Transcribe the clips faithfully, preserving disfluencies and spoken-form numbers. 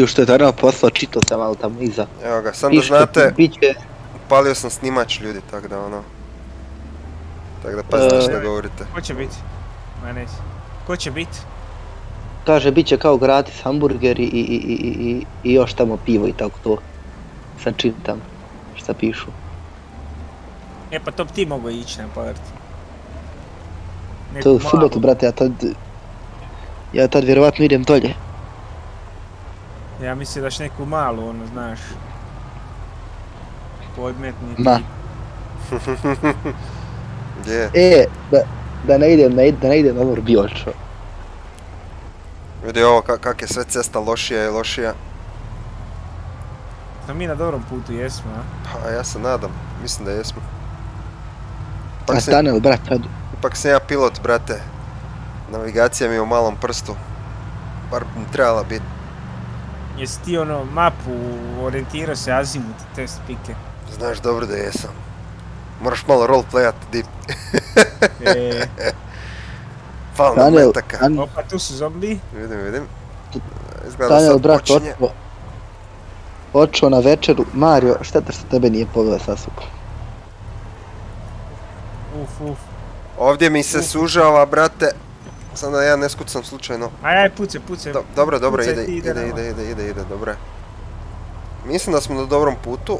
Ju što je Tanel poslao, čitao sam malo tamo iza. Evo ga, sam da znate, biće... upalio sam snimač ljudi, tak da ono... Tak da pazite što govorite. Ko će biti? Ma neće. Ko će biti? Kaže, bit će kao gratis hamburgeri i, i, i, i, i još tamo pivo i tako to. Sad čitam šta pišu. E pa to bi ti mogo ići na party. To je u subotu, brate, ja tad... Ja tad vjerovatno idem dolje. Ja mislim daš neku malu, ono, znaš... Podmetni... Ma. Gdje? E, da, da ne idem, ne, da ne idem na Lor Biočo. Vidi ovo kak je sve cesta lošija i lošija. Da mi na dobrom putu jesmo, a? Pa ja se nadam, mislim da jesmo. A Tanel, brat, kad... Ipak sam ja pilot, brate. Navigacija mi je u malom prstu. Bar mi trebala biti. Jesi ti ono mapu orijentirao se azimut test pike? Znaš dobro da jesam. Moraš malo roleplayat, dip. Eee... Fala nam metaka. Opa, tu su zombi. Vidim, vidim. Izgleda sad počinje. Očeo na večeru. Mario, šteta što tebe nije povela sa sobom. Uf, uf. Ovdje mi se sužava, brate. Sam da ja ne skucam slučajno. Aj, aj, pucaj, pucaj. Dobro, dobro, ide, ide, ide, ide, ide, ide, dobro. Mislim da smo na dobrom putu.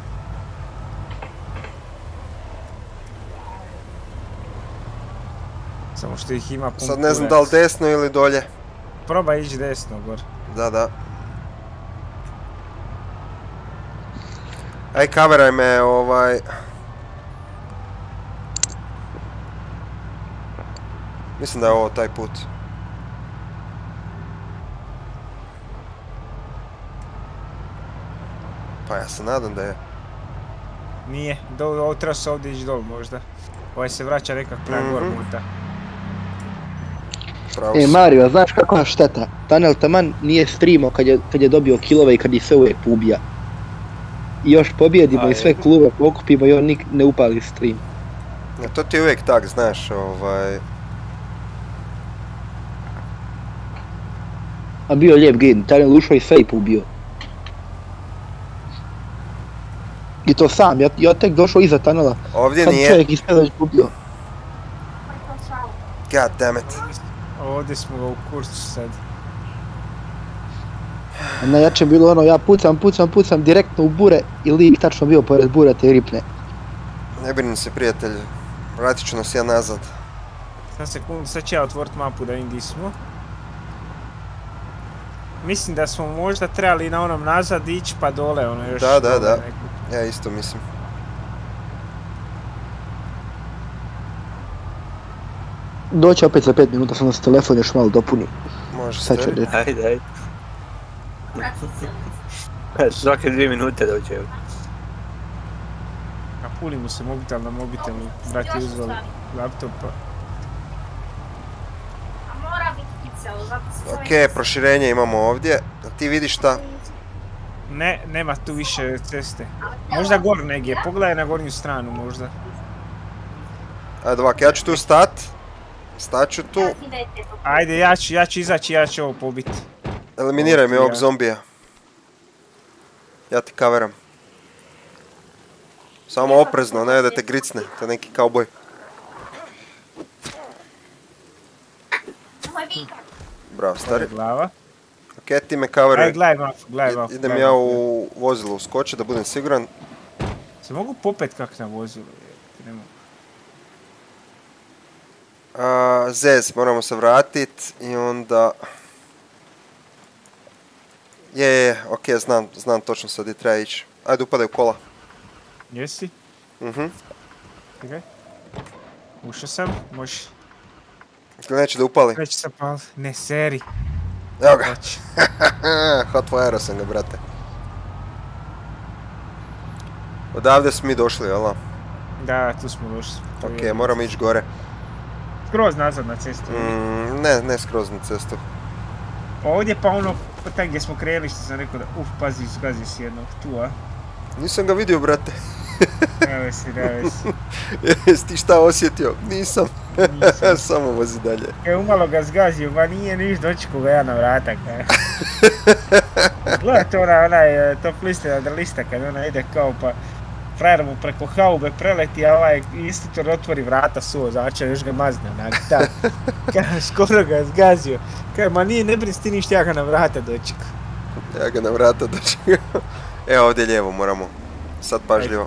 Samo što ih ima pun. Sad ne znam da li desno ili dolje. Probaj ići desno, gor. Da, da. Aj, kameraj me, ovaj... Mislim da je ovo taj put. Pa ja se nadam da je. Nije, ovo treba se ovdje ići dol možda. Ovaj se vraća nekak prema gor puta. E Mario, znaš kakva je šteta? Tanel taman nije streamao kad je, kad je dobio kilove i kad ih sve uvijek ubija. I još pobjedimo i sve klube pokupimo i on nik ne upali stream. Ja, to ti je uvijek tak, znaš, ovaj... A bio lijep game, Tanel ušao i sve i ubio. I to sam, ja, ja tek došao iza Tanela. Ovdje sad nije. Čovjek i sve već ubio. God damn it. Ovdje smo ga u kurcu sad. A najjače bilo ono, ja pucam, pucam, pucam direktno u bure i lik tačno bio pored bure te ripne. Ne brini se, prijatelj. Vratit ću nas ja nazad. Sad sekundu, sad ću ja otvorit mapu da vidim gdje smo. Mislim da smo možda trebali na onom nazad ići pa dole, ono još... Da, da, da. Ja isto mislim. Doći opet za pet minuta, sam da se telefon još malo dopuni. Može se. Ajde, ajde. Svake dvije minute doće. A puli mu se mobitel na mobitelu, brat je uzeo laptopa. Ok, proširenje imamo ovdje. Ti vidiš šta? Ne, nema tu više ceste. Možda gor negdje, pogledaj na gornju stranu možda. Ajde ovak, ja ću tu stat. Stat ću tu. Ajde, ja ću, ja ću izaći, ja ću ovo pobiti. Eliminiraj mi ovog zombija. Ja ti kaveram. Samo oprezno, ne da te gricne, to je neki kauboj. Bravo, stari. Glava. Ok, ti me kaveruj. Ajde, gledaj mapu, gledaj mapu. Idem ja u vozilu uskočiti da budem siguran. Se mogu popet kak na vozilu? Ne mogu. Uh, Zez, moramo se vratit i onda... Je, je, je, ok, znam, znam točno sad gdje treba ići. Ajde, upadaj u kola. Jesi? Mhm. Čekaj. Ušao sam, možeš. Neće da upali. Neće se pali, ne seri. Evo ga. Hot fire sam ga, brate. Odavde smo mi došli, jel? Da, tu smo došli. Ok, moramo ići gore. Skroz nazad na cestu. Mm, ne, ne skroz na cestu. Ovdje pa ono, tak gdje smo krenuli što sam rekao da, uf, pazi, zgazi si jednog tu, a? Nisam ga vidio, brate. Evo si, evo si. Jesi ti šta osjetio? Nisam. Nisam. Samo vozi dalje. E, umalo ga zgazio, ma nije niš doći koga ja na vratak, ne? Gledajte onaj, onaj top liste na lista kad ona ide kao pa frajer mu preko haube preleti, a ovaj instruktor otvori vrata suo, začeo još ga mazne, onak, tak. Kaj, skoro ga zgazio. Kaj, ma nije, ne brini ti ništa, ja ga na vrata dočekam. Ja ga na vrata dočekam. Evo ovdje lijevo moramo. Sad pažljivo.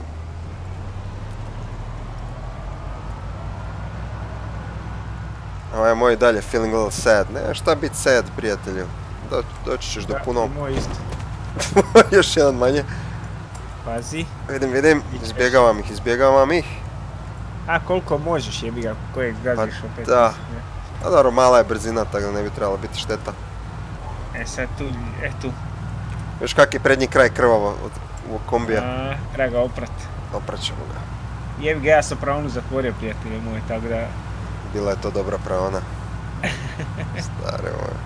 Ovaj moj dalje feeling a little sad. Ne, šta bit sad, prijatelju? Do, doći ćeš do puno. Moj isto. Još jedan manje. Pazi. Vidim, vidim. Izbjegavam ih, izbjegavam ih. A koliko možeš jebi ga, kojeg gaziš opet. Da. A dobro, mala je brzina, tako da ne bi trebala biti šteta. E sad tu, e tu. Još kak je prednji kraj krvavo od ovog kombija. A, treba ga oprat. Oprat ćemo ga. Jebi ga, ja sam pravonu zatvorio, prijatelje moje, tako da... Bila je to dobra pravona. Stare moje.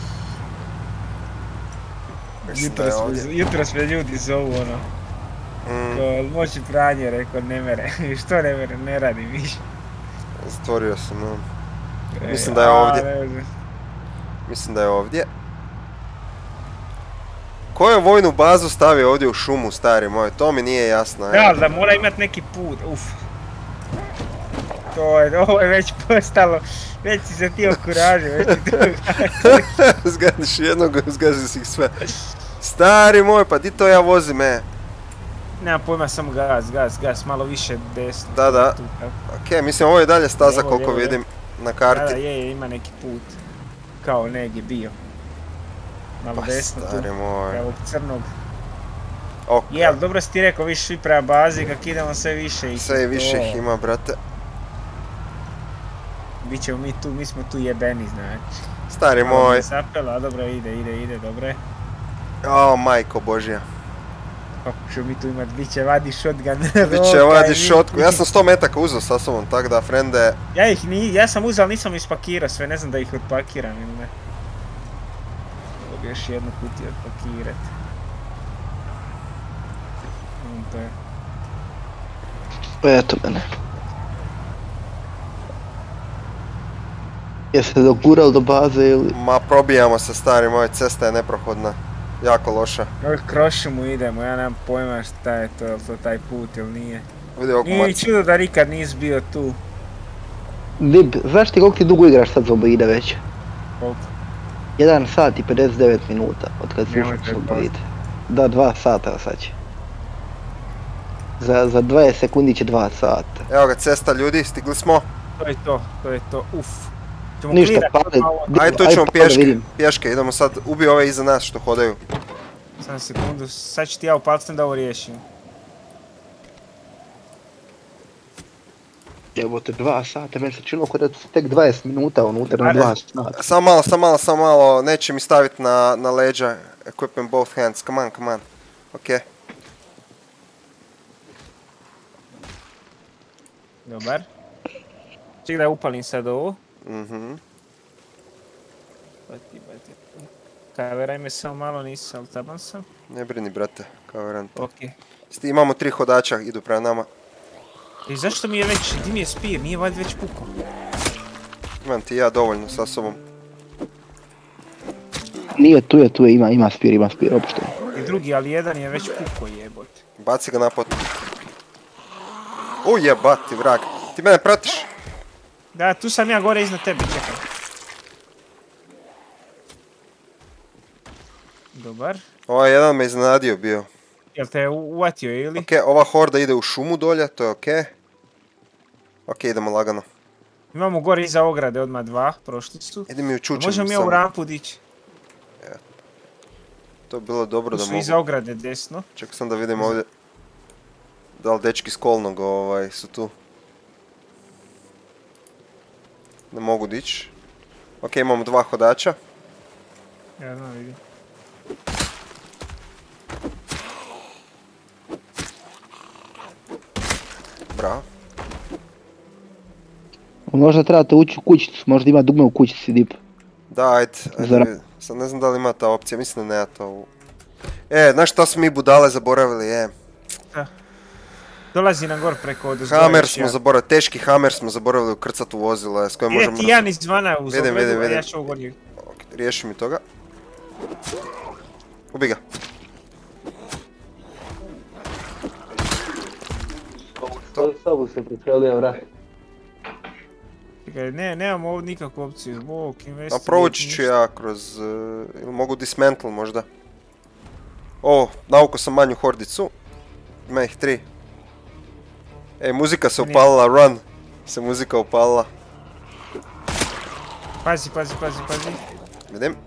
Jutros me ljudi zovu ono, Mm. ko moći pranje, rekao ne mere, što ne mere, ne radi više. Zatvorio sam, no. E, Mislim da je a, ovdje. ne znam. Mislim da je ovdje. Ko je vojnu bazu stavio ovdje u šumu, stari moj? To mi nije jasno. Da, ali da mora imat neki put, uf. To je, ovo je već postalo, već si se ti okuražio, već ti to Zgaziš jednog, zgaziš ih sve. Stari moj, pa di to ja vozim, e? Nema pojma, samo gaz, gaz, gaz, malo više desno. Da, da. Tu, tako. Okej, mislim ovo je dalje staza Evo, koliko evo, vidim na Da, da, karti. je, je, ima neki put. Kao negdje bio. Malo Pa desno tu, stari moj. kao ovog crnog. Ok, Je, ali dobro si ti rekao, više svi prema bazi, kak idemo sve više i sve više to. ih ima, brate. Bićemo mi tu, mi smo tu jebeni, znači. Stari Malo moj. me zapelo, a dobro, ide, ide, ide, dobro je. O, majko božja. Kako ćemo mi tu imat, bit će vadi shotgun. Biće vadi šotku. Ja sam sto metaka uzeo sa sobom, tak da, frende. Ja ih ni, ja sam uzeo, ali nisam ispakirao sve, ne znam da ih otpakiram ili ne. Mogu još jednu kutiju otpakirat. Mm, to je. Eto mene. Jeste dogurali do baze ili... Ma probijamo se, stari moj, cesta je neprohodna. Jako loša. Ovih krošumu idemo, ja nemam pojma šta je to, je to taj put ili nije. Vidi ovog Nije ni maca. čudo da nikad nisi bio tu. Vib, znaš ti koliko ti dugo igraš sad Zomboide već? Koliko? jedan sat i pedeset devet minuta od kad slušam Nemojte Zomboide. Da, dva sata sad će. Za, za dvadeset sekundi će dva sata. Evo ga cesta ljudi, stigli smo. To je to, to je to, uf. Ćemo Ništa, klirat pale, malo. Di- Ajde, tu ajde, ćemo pa da pješke. vidim. Pješke, idemo sad, ubi ove iza nas što hodaju. Samo sekundu, sad ću ti ja upalcem da ovo riješim. Evo te dva sata, meni se činilo kod da su tek dvadeset minuta unutra na Ajde. dva sata. Samo malo, samo malo, samo malo, neće mi staviti na, na leđa. Equipment both hands, come on, come on. Okej. Dobar. Ček da upalim sad ovo. Mhm. Bati, bati. Kaveraj me samo malo, nisam, ali taban sam. Ne brini, brate, kao rent. Okej. Sti, imamo tri hodača, idu prema nama. I zašto mi je već, di mi je spir, nije valjda već pukao? Imam ti ja dovoljno sa sobom. Nije, tu je, tu je, ima, ima spir, ima spir, opšte. I drugi, ali jedan je već pukao jebote. Baci ga na pot. U jebati, vrag. Ti mene pratiš? Da, tu sam ja gore iznad tebe, čekaj. Dobar. Ovaj jedan me iznenadio bio. Jel te u- uvatio ili? Okej, ova horda ide u šumu dolje, to je okej. Okej, idemo lagano. Imamo gore iza ograde odmah dva, prošli su. Idi mi u čučem. Možemo mi samo. ovu rampu dići. To bi bilo dobro Tu da su mogu. iza ograde desno. Čekaj sam da vidim ovdje. Da li dečki s kolnog ovaj, su tu. Ne mogu dići. Okej, imamo dva hodača. Ja znam, vidim. Bravo. Možda trebate ući u kućicu, možda ima dugme u kućici, dip. Da, ajde, ajde Zara- vidim. Sad ne znam da li ima ta opcija, mislim da nema to. u- E, znaš šta smo mi budale zaboravili, e. Dolazi nam gor preko od Hammer smo zaboravili, teški hammer smo zaboravili ukrcat u vozilo, e, s kojim Ide možemo... ti brzo- jedan izvana u Vidim, Zomboidu, vidim, a vidim. ja ću ovo gornji. Ok, riješi mi toga. Ubi ga. tu se preselio, vrat. Čekaj, ne, nemamo ovdje nikakvu opciju. Walk, A investigate, proći ću ništa. ja kroz... Uh, ili mogu dismantle možda. O, naukao sam manju hordicu. Ima ih tri. Ej, muzika se upalila, run. Se muzika upalila. Pazi, pazi, pazi, pazi. Vidim.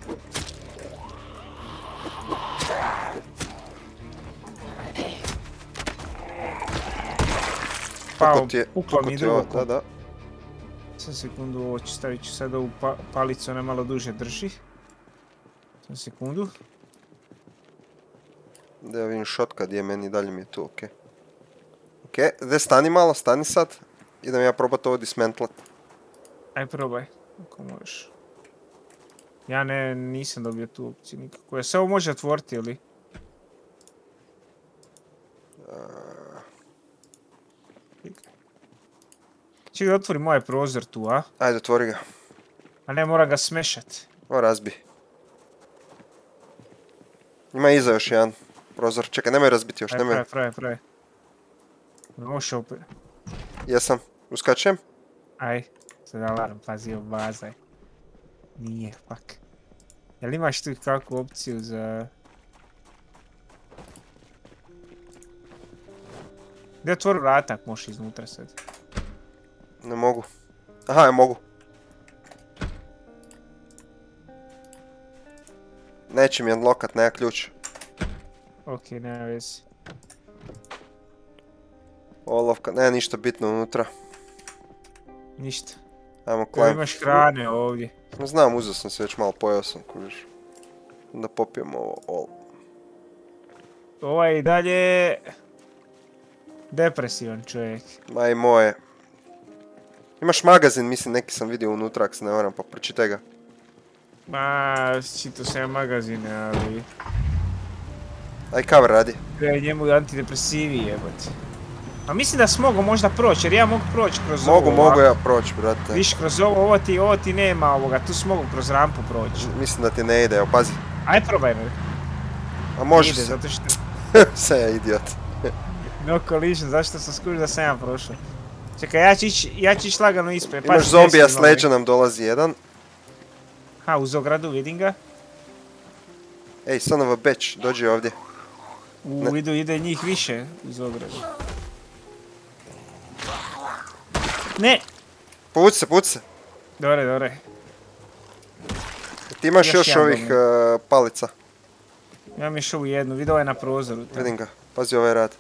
Pao, ti je, upao kako mi ti je ovo, drugo. da, da. Sam sekundu, ovo ću stavit ću sad ovu pa palicu, ona malo duže drži. Sam sekundu. Da ja vidim šotka gdje je meni, dalje mi je tu, okej. Okej, gdje stani malo, stani sad. Idem ja probat ovo dismantlat. Aj probaj, ako možeš. Ja ne, nisam dobio tu opciju nikako. Je se ovo može otvoriti ili? Čekaj, otvori moj prozor tu, a? Ajde, otvori ga. A ne, mora ga smešat. O, razbi. Ima iza još jedan prozor. Čekaj, nemoj razbiti još, Aj, nemoj. pravi, pravi, pravi. Možeš opet. Jesam, uskačem. Aj, sad alarm, pazi, obazaj. Nije, fuck. Jel imaš tu kakvu opciju za... Gdje otvori vrata ako možeš iznutra sad? Ne mogu. Aha, ja mogu. Neće mi unlockat, nema ključ. Ok, nema vezi. Olovka, nema ništa bitno unutra. Ništa. Ajmo Evo climb. imaš hrane ovdje. Znam, uzeo sam se već malo, pojao sam, kužiš. Da popijemo ovo all. Ovaj i dalje... depresivan čovjek. Ma i moje. Imaš magazin, mislim, neki sam vidio unutra, ako se ne varam, pa pročitaj ga. Ma, čitao sam ja magazine, ali... Aj, cover radi. Treba njemu antidepresivi jebati. A mislim da si mogu možda proći, jer ja mogu proći kroz ovo. Mogu, mogu ja proći, brate. Viš, kroz ovo, ovo ti, ovo ti nema ovoga, tu si mogu kroz rampu proći. Mislim da ti ne ide, evo, pazi. Aj probaj me. A može Ide, se. zato što... Sve je idiot. No collision, zašto sam skužio da sam ja prošao? Čekaj, ja ću ići, ja ću ići lagano ispred. Imaš Pazi, zombija desno s imam leđa, nam dolazi jedan. Ha, uz ogradu, vidim ga. Ej, son of a bitch, dođi ovdje. U, idu, ide njih više uz ogradu. Ne! Povuci se, povuci se. Dore, dore. Ti imaš Još još jedan ovih dole. uh, palica. Imam još ovu jednu, vidio je na prozoru. tamo. Vidim ga, pazi ovaj rad.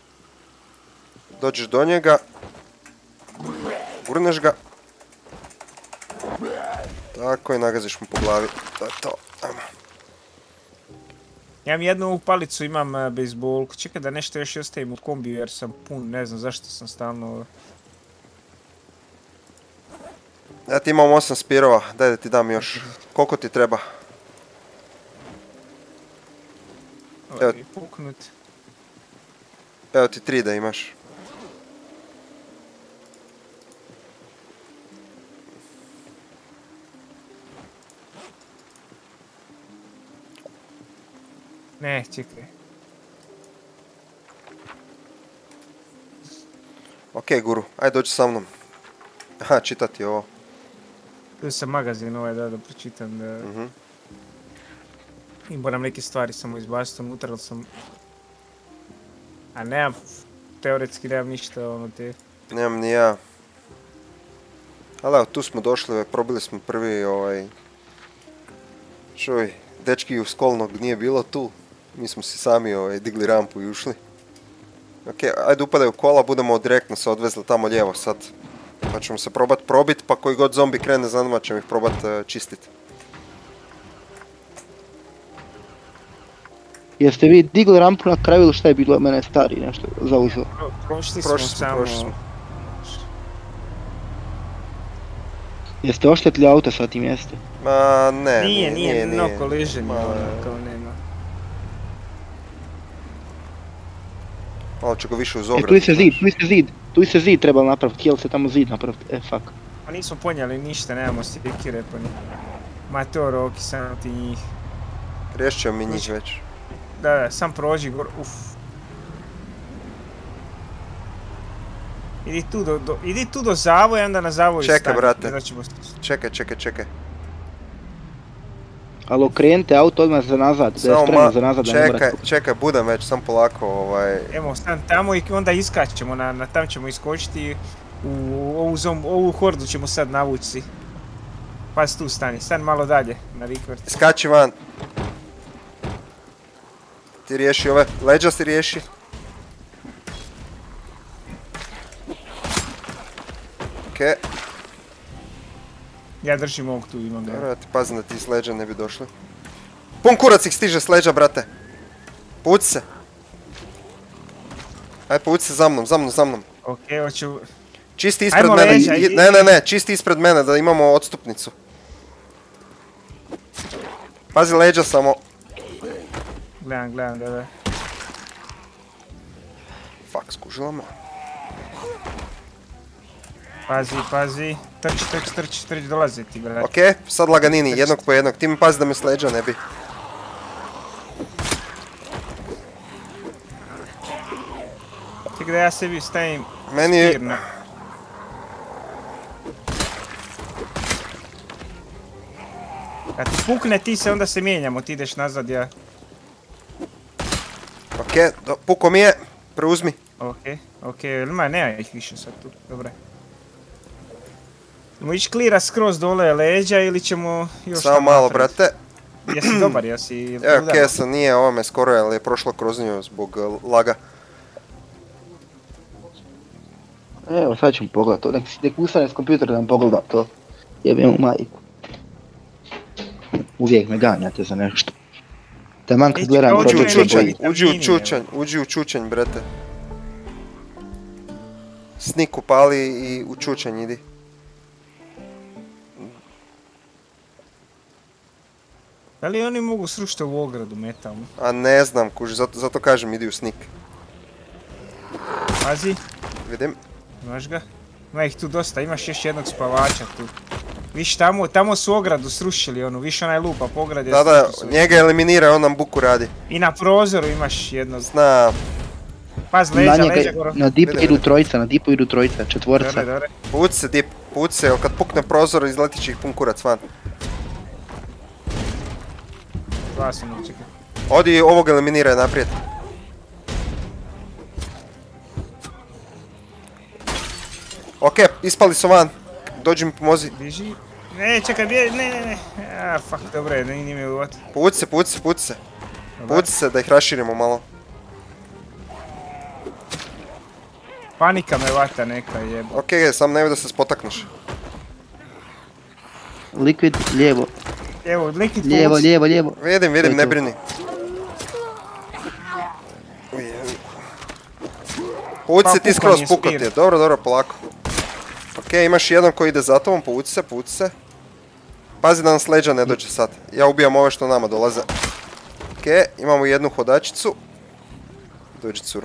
Dođeš do njega. Gurneš ga. Tako i nagaziš mu po glavi. To je to. Ajmo. Ja imam jednu ovu palicu, imam uh, bejsbolku. Čekaj da nešto još ostavim u kombiju jer sam pun, ne znam zašto sam stalno... Ja ti imam osam spirova, daj da ti dam još. Koliko ti treba? Evo. Ovaj, puknut. Evo ti tri da imaš. Ne, čekaj. Okej, guru, ajde dođi sa mnom. Aha, čitati ovo. Tu sam magazin ovaj da, da pročitam da... Mhm. I moram neke stvari samo izbaciti unutra, ali sam... A nemam, teoretski nemam ništa ono te... Nemam ni ja. Ali evo, tu smo došli, probili smo prvi ovaj... Čuj, dečki uz kolnog nije bilo tu. Mi smo si sami ovaj, digli rampu i ušli. Ok, ajde upadaj u kola, budemo direktno se odvezli tamo lijevo sad. Pa ćemo se probat probit, pa koji god zombi krene za nama ćemo ih probat uh, čistit. Jeste vi digli rampu na kraju ili šta je bilo, mene je stari nešto zauzeo? Pro, prošli smo Prošli smo, samo... prošli smo. Jeste oštetili auto sa tim jeste? Ma ne, Nije, nije, no nije. collision, Ma, ono, kao nema. Malo ću ga više uz E, ogradu. tu je se zid, znaš. tu je se zid, tu je se zid trebalo napraviti, htjeli se tamo zid napraviti, e fuck. Pa nismo ponijeli ništa, nemamo stikire pa ni... Ma to Roki, samo ti njih. Riješit ćemo mi njih već. Da, da, sam prođi gor, uff. Idi tu do, do, idi tu do zavoja, onda na zavoju stani. Čekaj, brate. Onda ćemo... Čekaj, čekaj, čekaj. Ali okrenite auto odmah za nazad, da je Samo spremno ma... za nazad. da ne Čekaj, morate- čekaj, budem već, sam polako, ovaj... Evo, stan tamo i onda iskačemo, na, na tam ćemo iskočiti. U ovu, zom, ovu hordu ćemo sad navući si. Pas tu stani, stani malo dalje, na rikvrt. Skači van. Ti riješi ove, leđa si riješi. Okej. Ja držim ovog tu, imam ga. Dobro, ja ti pazim da ti s leđa ne bi došli. Pun kurac ih stiže s leđa, brate. Puci se. Ajde, puci se za mnom, za mnom, za mnom. Okej, hoću... Čisti ispred Ajmo mene, leđa, i- idi. ne, ne, ne, čisti ispred mene da imamo odstupnicu. Pazi leđa samo. Gledam, gledam, da, da. Fuck, skužila me. Pazi, pazi. Trči, trči, trči, trči, dolaze ti, brate. Okej, sad laganini, jednog po jednog. Ti mi pazi da me s leđa ne bi. Čekaj da ja sebi stavim Meni je... spir na... Kad ti pukne ti se, onda se mijenjamo, ti ideš nazad, ja... Okej, do- puko mi je. Preuzmi. Okej, okej, ima, nema ih više sad tu, dobro. Ćemo ići klira skroz dole leđa ili ćemo još Samo tamo malo, napraviti? brate. Jesi dobar, jesi... Evo, udar? Kesa nije ovome skoro, ali je prošlo kroz nju zbog uh, laga. Evo, sad ćemo pogledat to, nek, nek ustane s kompjutera da nam pogleda to. Jebim mu majku. Uvijek me ganjate za nešto. Taman kad Ići gledam kao Uđi u Uđi Project u čučanj, Boy. uđi u Vitamini, čučanj, uđi u čučanj, brate. Snik upali i u čučanj idi. Da li oni mogu srušiti u ogradu metalnu? A ne znam, kuži, zato, zato kažem idi u snik. Pazi, Vidim. imaš ga? Ima ih tu dosta, imaš još jednog spavača tu. Viš tamo, tamo su ogradu srušili onu, viš onaj lupa po ogradi. Da, da, njega eliminira, on nam buku radi. I na prozoru imaš jednog. Zna, Paz, Na leđa, njega, leđa goro. na dipa Vidi, idu vidi. trojica, na dipa idu trojica, četvorca. Dobre, dobre. puci se dip, puci se, jer kad pukne prozor izletit će ih pun kurac van. Dva su mi, čekaj. Odi ovog eliminiraj naprijed. Okej, ispali su van. Dođi mi pomozi. Biži. Ne, čekaj, bije, ne, ne, ne. A, fuck, dobro je, nije mi uvod. Puci se, puci se, puci se. Puci se da ih raširimo malo. Panika me vata neka jeba. Okej, sam nemoj da se spotakneš. Liquid, lijevo, Evo, likvid lijevo, povuci. lijevo, lijevo. Vidim, vidim, To je ne to. brini. Uj, Puci Pa, se ti pukao skroz, mi je pukao spir. ti je. Dobro, dobro, polako. Okej, imaš jedan koji ide za tobom, povuci se, povuci se. Pazi da nam s leđa ne dođe sad. Ja ubijam ove što nama dolaze. Okej, imamo jednu hodačicu. Dođi, curo.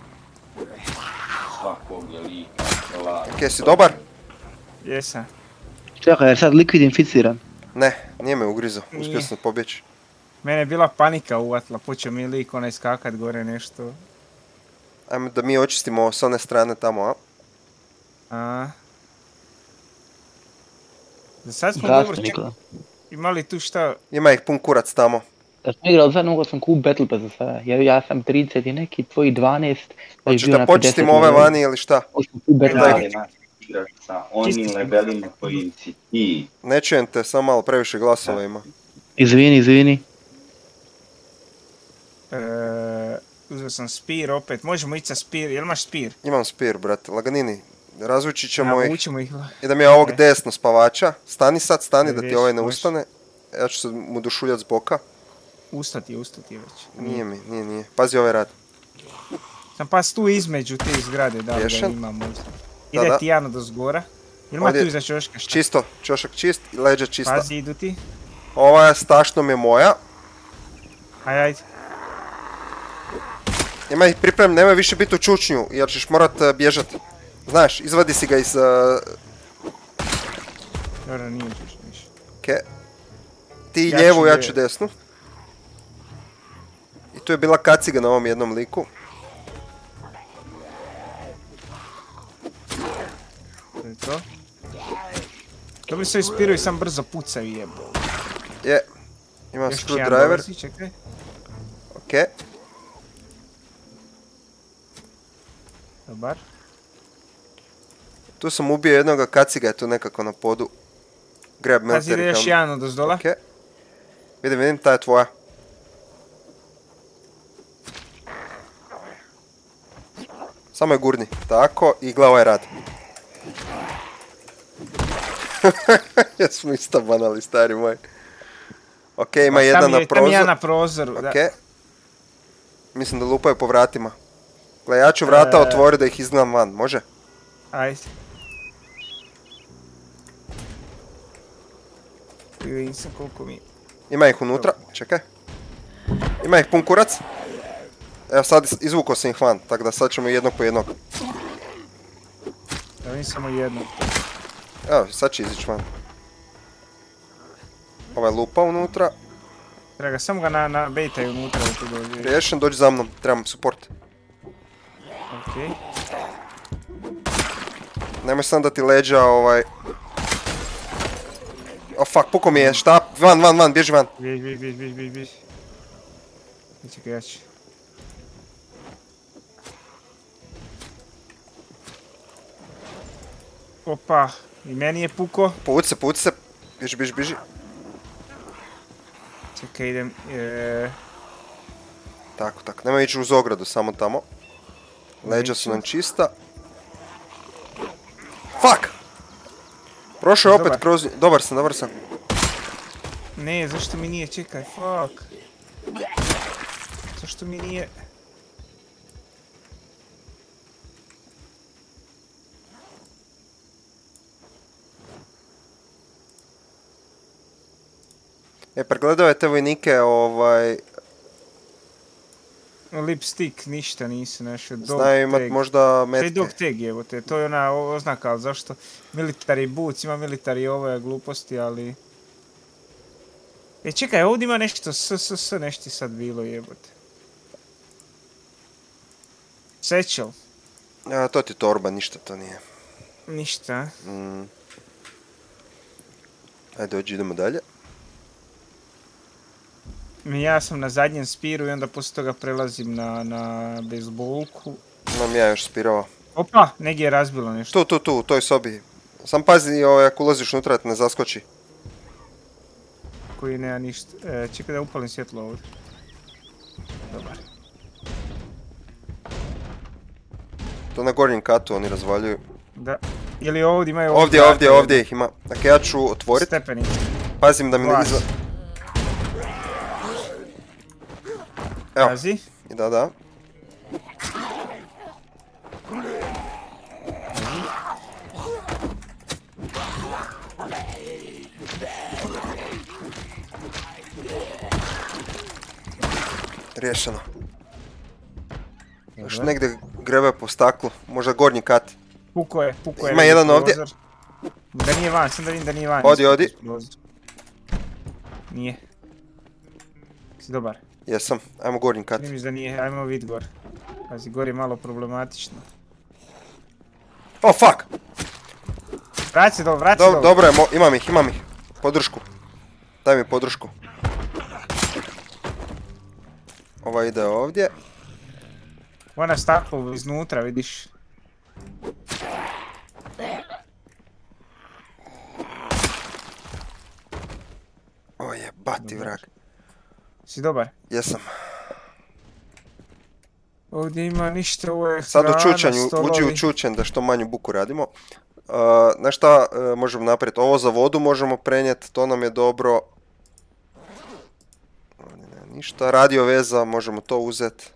Okej, si dobar? Jesam. Čekaj, je sad Liquid inficiran? Ne, nije me ugrizo. Uspio Nije. sam pobjeći. Mene je bila panika uvatila, počeo mi lik onaj skakat gore nešto. Ajmo da mi očistimo s one strane tamo, a? A. Za sad smo dobro Zašto, čekali. Nikola? Imali tu šta? Ima ih pun kurac tamo. Da smo igrali sad, mogao sam kup Battle Pass za sada. Ja, ja sam trideset i neki, tvoji dvanaest. da bi Hoćeš bio da na počistimo pedeset ove miliona. vani ili šta? Hoću kup Battle Daj. Pass. Da li naš igrač sa onim levelima koji si ti? Ne čujem te, samo malo previše glasova ima. Izvini, izvini. E, uzeo sam spir opet, možemo ići sa spir, jel imaš spir? Imam spir, brate, laganini. Razvući ćemo ih. Navučimo ih. Idem ja ovog Ok. desno spavača. Stani sad, stani da ti Vidiš, ovaj ne može. ustane. Ja ću se mu dušuljat s boka. Ustati, ustati već. Nije mi, nije, nije. Pazi ovaj rad. Sam pas tu između te zgrade, da li ga Riješen? ima možda. Da, Ide da. ti Jano do zgora. Jel ima Ovdje- tu iza čoška šta? Čisto, čošak čist i leđa čista. Pazi, idu ti. Ova je stašnom je moja. Aj, ajde. Ima ih priprem, nemoj više biti u čučnju, jer ćeš morat uh, bježat. Znaš, izvadi si ga iz... Uh, Dobro, nije uđeš više. ke. Ti Ja lijevu, ću ja lijevo. ću desnu. I tu je bila kaciga na ovom jednom liku. ovi se ispiruju i sam brzo pucaju jebo. Je. Imam Još screwdriver. jedan dolazi, čekaj. Okej. Dobar. Tu sam ubio jednoga, kaciga je tu nekako na podu. Grab Pazi, ide military još helmet. jedan od ozdola. Okej. Vidim, vidim, ta je tvoja. Samo je gurni. Tako, i glava je rad. Jesmo isto banali, stari moj. Ok, ima jedan na prozor. Tam je jedan na prozoru, da. Ok. Mislim da lupaju po vratima. Gle, ja ću vrata E... otvoriti da ih izgledam van, može? Ajde. Vidim sam koliko mi... Ima ih unutra, čekaj. Ima ih pun kurac. Evo sad izvukao sam ih van, tako da sad ćemo jednog po jednog. Da vidim samo jedno. Evo, sad će izići van. Ovaj lupa unutra. Treba ga, samo ga na, na bejtaju unutra da tu dođe. Riješen, dođi za mnom, trebam support. Okej. Nemoj sam da ti leđa ovaj... Oh fuck, puko mi je, štap, van, van, van, bježi van. Bjež, bjež, bjež, bjež, bjež, bjež. Čekaj, ja ću. Opa, i meni je puko. Povuci se, povuci se. Bježi, bježi, bježi. Čekaj, idem... E... Tako, tako, nemoj ići uz ogradu, samo tamo. Leđa su nam čista. Fuck! Prošao je opet Dobar. kroz... Dobar sam, dobar sam. Ne, zašto mi nije, čekaj, fuck. Zašto mi nije... E, pregledao je te vojnike, ovaj... Lipstick, ništa nisi našao. Dog Znaju imat tag. možda To je dog metke. tag, evo te, to je ona oznaka, ali zašto? Military boots, ima military ove gluposti, ali... E čekaj, ovdje ima nešto, s, s, s, nešto sad bilo jebote. Satchel. A, to ti torba, ništa to nije. Ništa. Mm. Ajde, dođi, idemo dalje. Ja sam na zadnjem spiru i onda poslije toga prelazim na, na bejsbolku. Imam ja još spirova. Opa, negdje je razbilo nešto. Tu, tu, tu, u toj sobi. Sam pazi, ovaj, ako ulaziš unutra, te ne zaskoči. Koji nema ništa. E, čekaj da upalim svjetlo ovdje. Dobar. To na gornjem katu oni razvaljuju. Da. Ili ovdje imaju... Ovdje, ovdje, ovdje ih ima. Dakle, ja ću otvoriti. Stepenice. Pazim da mi ne Glas. izva... Evo, Pazi. i da, da. Riješeno. Još negdje grebe po staklu, možda gornji kat. Puko je, puko je. Ima jedan ovdje. Da nije van, sam da vidim da nije van. Odi, odi. Nije. Si dobar. Jesam, ajmo gornji kat. Vidiš da nije, ajmo vid gor. Pazi, gor je malo problematično. Oh fuck! Vrati se dobro, vrati se Do, dobro. dobro je, mo- imam ih, imam ih. Podršku. Daj mi podršku. Ova ide ovdje. Ona staklo iznutra, vidiš. O jebati vrag. Si dobar. Jesam. Ovdje ima ništa, ovo je Sad u hrana, čučanju, stolovi. uđi u čučanj da što manju buku radimo. Uh, znaš šta uh, možemo napraviti? Ovo za vodu možemo prenijeti, to nam je dobro. Ovdje nema ništa, radio veza, možemo to uzeti.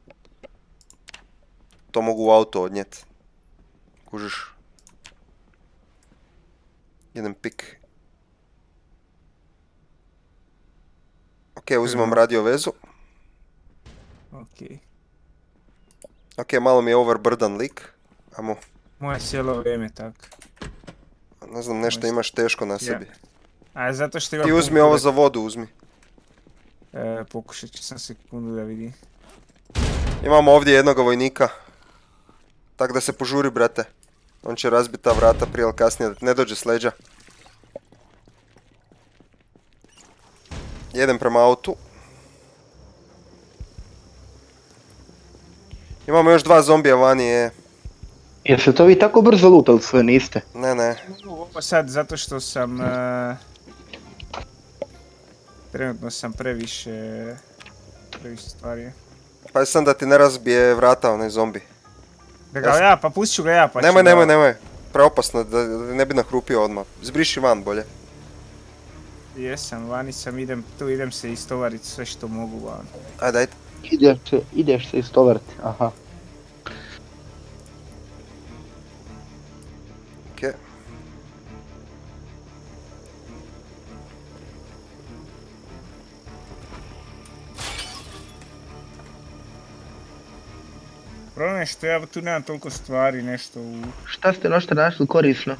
To mogu u auto odnijeti. Kužiš. Jedan pik. Ok, uzimam radio vezu. Okej. Ok, malo mi je overburden lik. Ajmo, Moje cijelo vrijeme tak. ne znam, nešto imaš teško na sebi. A zato što ima... Ti uzmi ovo za vodu, uzmi. E, pokušat ću sam sekundu da vidim. Imamo ovdje jednog vojnika. Tak da se požuri, brate. On će razbiti ta vrata prije ili kasnije da ti ne dođe s leđa. Jedem prema autu. Imamo još dva zombija vani, je. Jeste to vi tako brzo lutali sve, niste? Ne, ne. Ovo sad zato što sam... Uh, trenutno sam previše... Previše stvari. Pa sam da ti ne razbije vrata onaj zombi. Da ga ja, pa pustit ću ga ja pa ću Nemoj, ga... nemoj, nemoj. Preopasno, da ne bi nahrupio odmah. Zbriši van bolje. Jesam, vani sam, idem, tu idem se istovariti sve što mogu van. Ajde, ajde. Ideš se, ideš se istovariti, aha. Okej. Problem je što ja tu nemam toliko stvari, nešto u... Šta ste nošte našli korisno?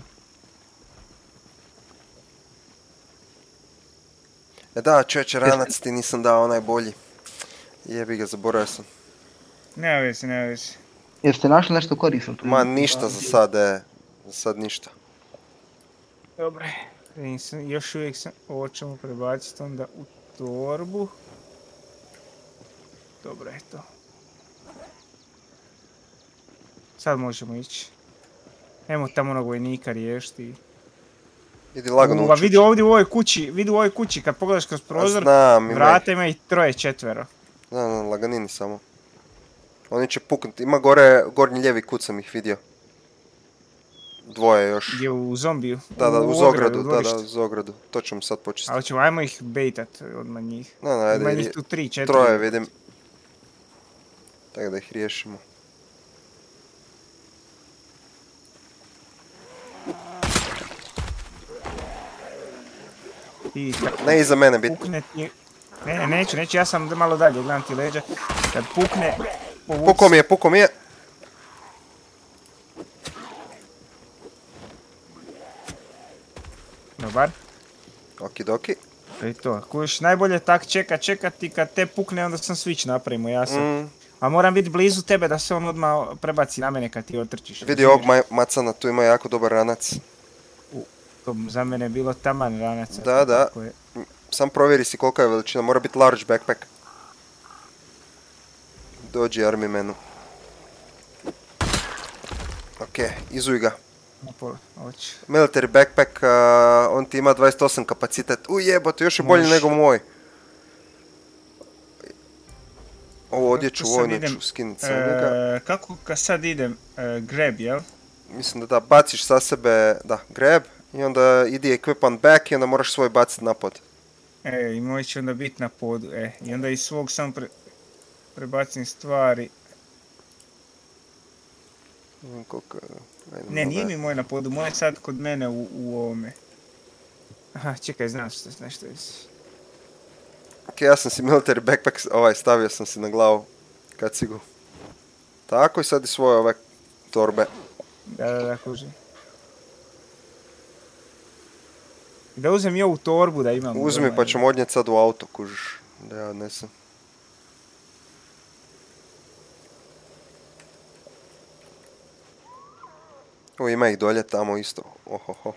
E da, čovječe, ranac ti nisam dao onaj bolji. Jebi ga, zaboravio sam. Nema veze, nema veze. Jeste našli nešto korisno tu? Ma ništa za sad, e. Za sad ništa. Dobre, nisam, još uvijek sam, ovo ćemo prebaciti onda u torbu. Dobro je to. Sad možemo ići. Nemo tamo onog vojnika riješiti. Idi lagano Uva, uči. vidi ovdje u ovoj kući, vidi u ovoj kući, kad pogledaš kroz prozor, Znam, ima vrata ima ih troje, četvero. Znam, znam, laganini samo. Oni će puknuti. Ima gore, gornji lijevi kut sam ih vidio. Dvoje još. Gdje u zombiju? Da, da, u uz ogradu, ogradu, u da, dvorištu. da, uz ogradu. To ćemo sad počistiti. Ali ćemo, ajmo ih bejtat odmah njih. No, no, ajde, Ima njih rije- tu tri, četiri. troje vidim. Tako da ih riješimo. I kad Ne iza mene bit. pukne ti... Ne, ne, neću, neću, ja sam malo dalje, gledam ti leđa. Kad pukne, povuci. Puko mi je, puko mi je. Dobar. Okidoki. To je to. Kuš, najbolje tak čeka, čekati kad te pukne, onda sam switch napravimo, ja sam. Mm, A moram biti blizu tebe da se on odmah prebaci na mene kad ti otrčiš. vidi ovog maj- macana, tu ima jako dobar ranac. To za mene je bilo taman ranaca. Da, da. Tako je. Sam provjeri si kolika je veličina, mora biti large backpack. Dođi army menu. Ok, izuj ga. Na pola, hoću. Military backpack, uh, on ti ima dvadeset osam kapacitet. U jebote, još je bolji Može. nego moj. Ovo odjeću Kako sad vojnu idem, ću skinit sa njega. E, kako kad sad idem e, grab, jel? Mislim da da, baciš sa sebe, da, grab. I onda idi equip on back i onda moraš svoj bacit na pod. E, i moj će onda biti na podu, e. I onda iz svog sam pre, prebacim stvari. Mm, Koliko, ajde, Ne, malo nije da- mi moj na podu, moj je sad kod mene u, u ovome. Aha, čekaj, znam što nešto je. Ok, ja sam si military backpack, ovaj, stavio sam si na glavu. Kacigu. Tako i sad i svoje ove torbe. Da, da, da, kužim. Da uzem i ovu torbu da imam. Uzmi doma, pa jel? ćemo odnijet sad u auto, kužiš. Da ja odnesem. O, ima ih dolje tamo isto. Ohoho.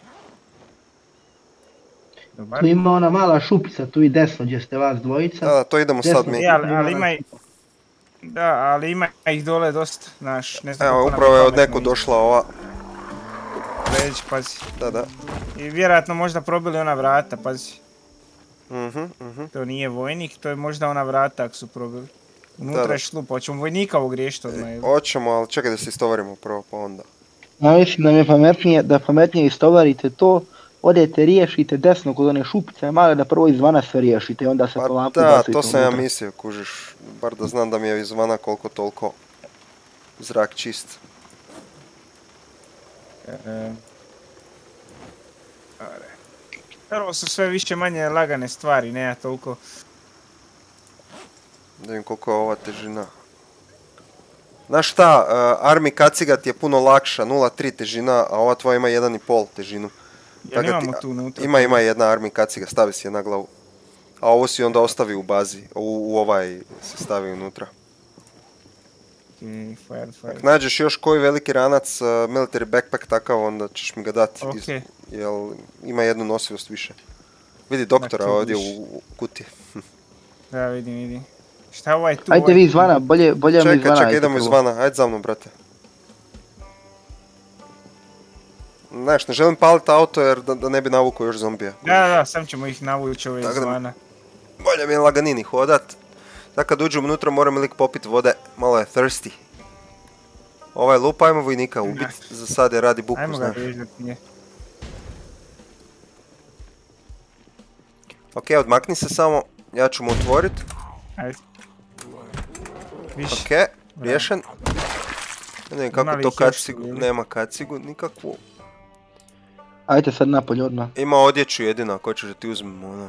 Dobar. Tu ima ona mala šupica, tu i desno gdje ste vas dvojica. Da, da, to idemo sad Desno. mi. E, ali, ali ima i... Da, ali ima ih dole dosta, znaš, ne znam Evo, koliko nam upravo je od pametno nekud ide. došla ova. Leđ, pazi. Da, da. I vjerojatno možda probili ona vrata, pazi. Mhm, mhm. To nije vojnik, to je možda ona vrata ako su probili. Unutra Da, da. je šlupa, hoćemo vojnika ovog riješiti odmah. jel? Hoćemo, ali čekaj da se istovarimo prvo, pa onda. Ja mislim da mi je pametnije, da pametnije istovarite to, odete riješite desno kod one šupice male, da prvo izvana sve riješite i onda se Pa polako da, bacite to sam ja unutra. mislio, kužiš. Bar da znam da mi je izvana koliko toliko zrak čist. E, Prvo su sve više manje lagane stvari, ne ja toliko. Da vidim koliko je ova težina. Znaš šta, uh, armi kaciga ti je puno lakša, nula zarez tri težina, a ova tvoja ima jedan i pol težinu. Ja Tako nemamo ti- tu unutra. Ima, ima jedna armi kaciga, stavi si je na glavu. A ovo si onda ostavi u bazi, u, u ovaj se stavi unutra. Okay, fire, fire. Ako nađeš još koji veliki ranac, uh, military backpack takav, onda ćeš mi ga dati. Ok. Jel ima jednu nosivost više. Vidi doktora tu ovdje viš. u, u kutiji. Da, vidim, vidim. Šta ovaj tu? Ajde ovaj vi tu? izvana, bolje, bolje mi Čekaj, izvana. čekaj, ajde idemo prvo. izvana. Ajde za mnom, brate. Znaš, ne želim paliti auto jer da, da ne bi navukao još zombija. Da, da, da, sam ćemo ih navući ove Tako da- izvana. Bolje mi je laganini hodat. Tako kad uđem unutra moram lik popit vode, malo je thirsty. Ovaj lup, ajmo vojnika ubit, za sad je radi buku, Ajmo ga znaš. vežati nje. Ok, odmakni se samo, ja ću mu otvorit. Ajde. Viš, Ok, riješen. Ne znam Ima kako li to ih još kacigu, tu, ili? nema kacigu nikakvu. Ajde sad napolje odmah. Ima odjeću jedino, ako ćeš da ti uzmem ono.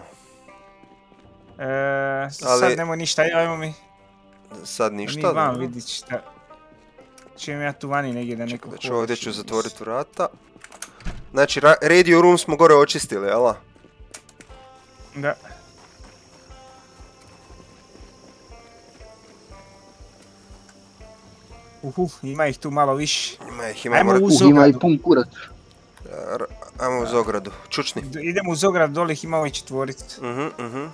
e, sad Ali- nemoj ništa, ajmo mi. Sad Mi ništa, vam dobro. vidit šta. Čujem ja tu vani negdje da neko Da ću hoda ovdje ću šuti. zatvorit vrata. Znači, ra- radio room smo gore očistili, jel? Da. Uhu, ima ih tu malo više. Ima ih, ima Ajmo mora... uz Uh, ima i ogradu. pun kurac. R- Ajmo uz ogradu, čučni. D- Idemo uz ogradu, dole ih ima ovih četvoricu. Mhm, mhm.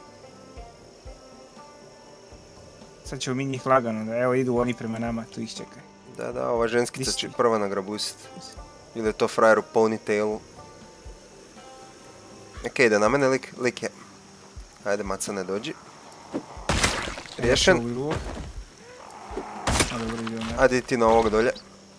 Sad ćemo mi njih lagano, da evo idu oni prema nama, tu ih čekaj. Da, da, ova ženskica će Isti. prva nagrabusit. Ili je to frajer u ponytailu. Okej, ide na mene lik, lik je. Ajde, maca ne dođi. Riješen. Ovi luk. A, dobro, ide onaj. Ajde ti na ovog dolje.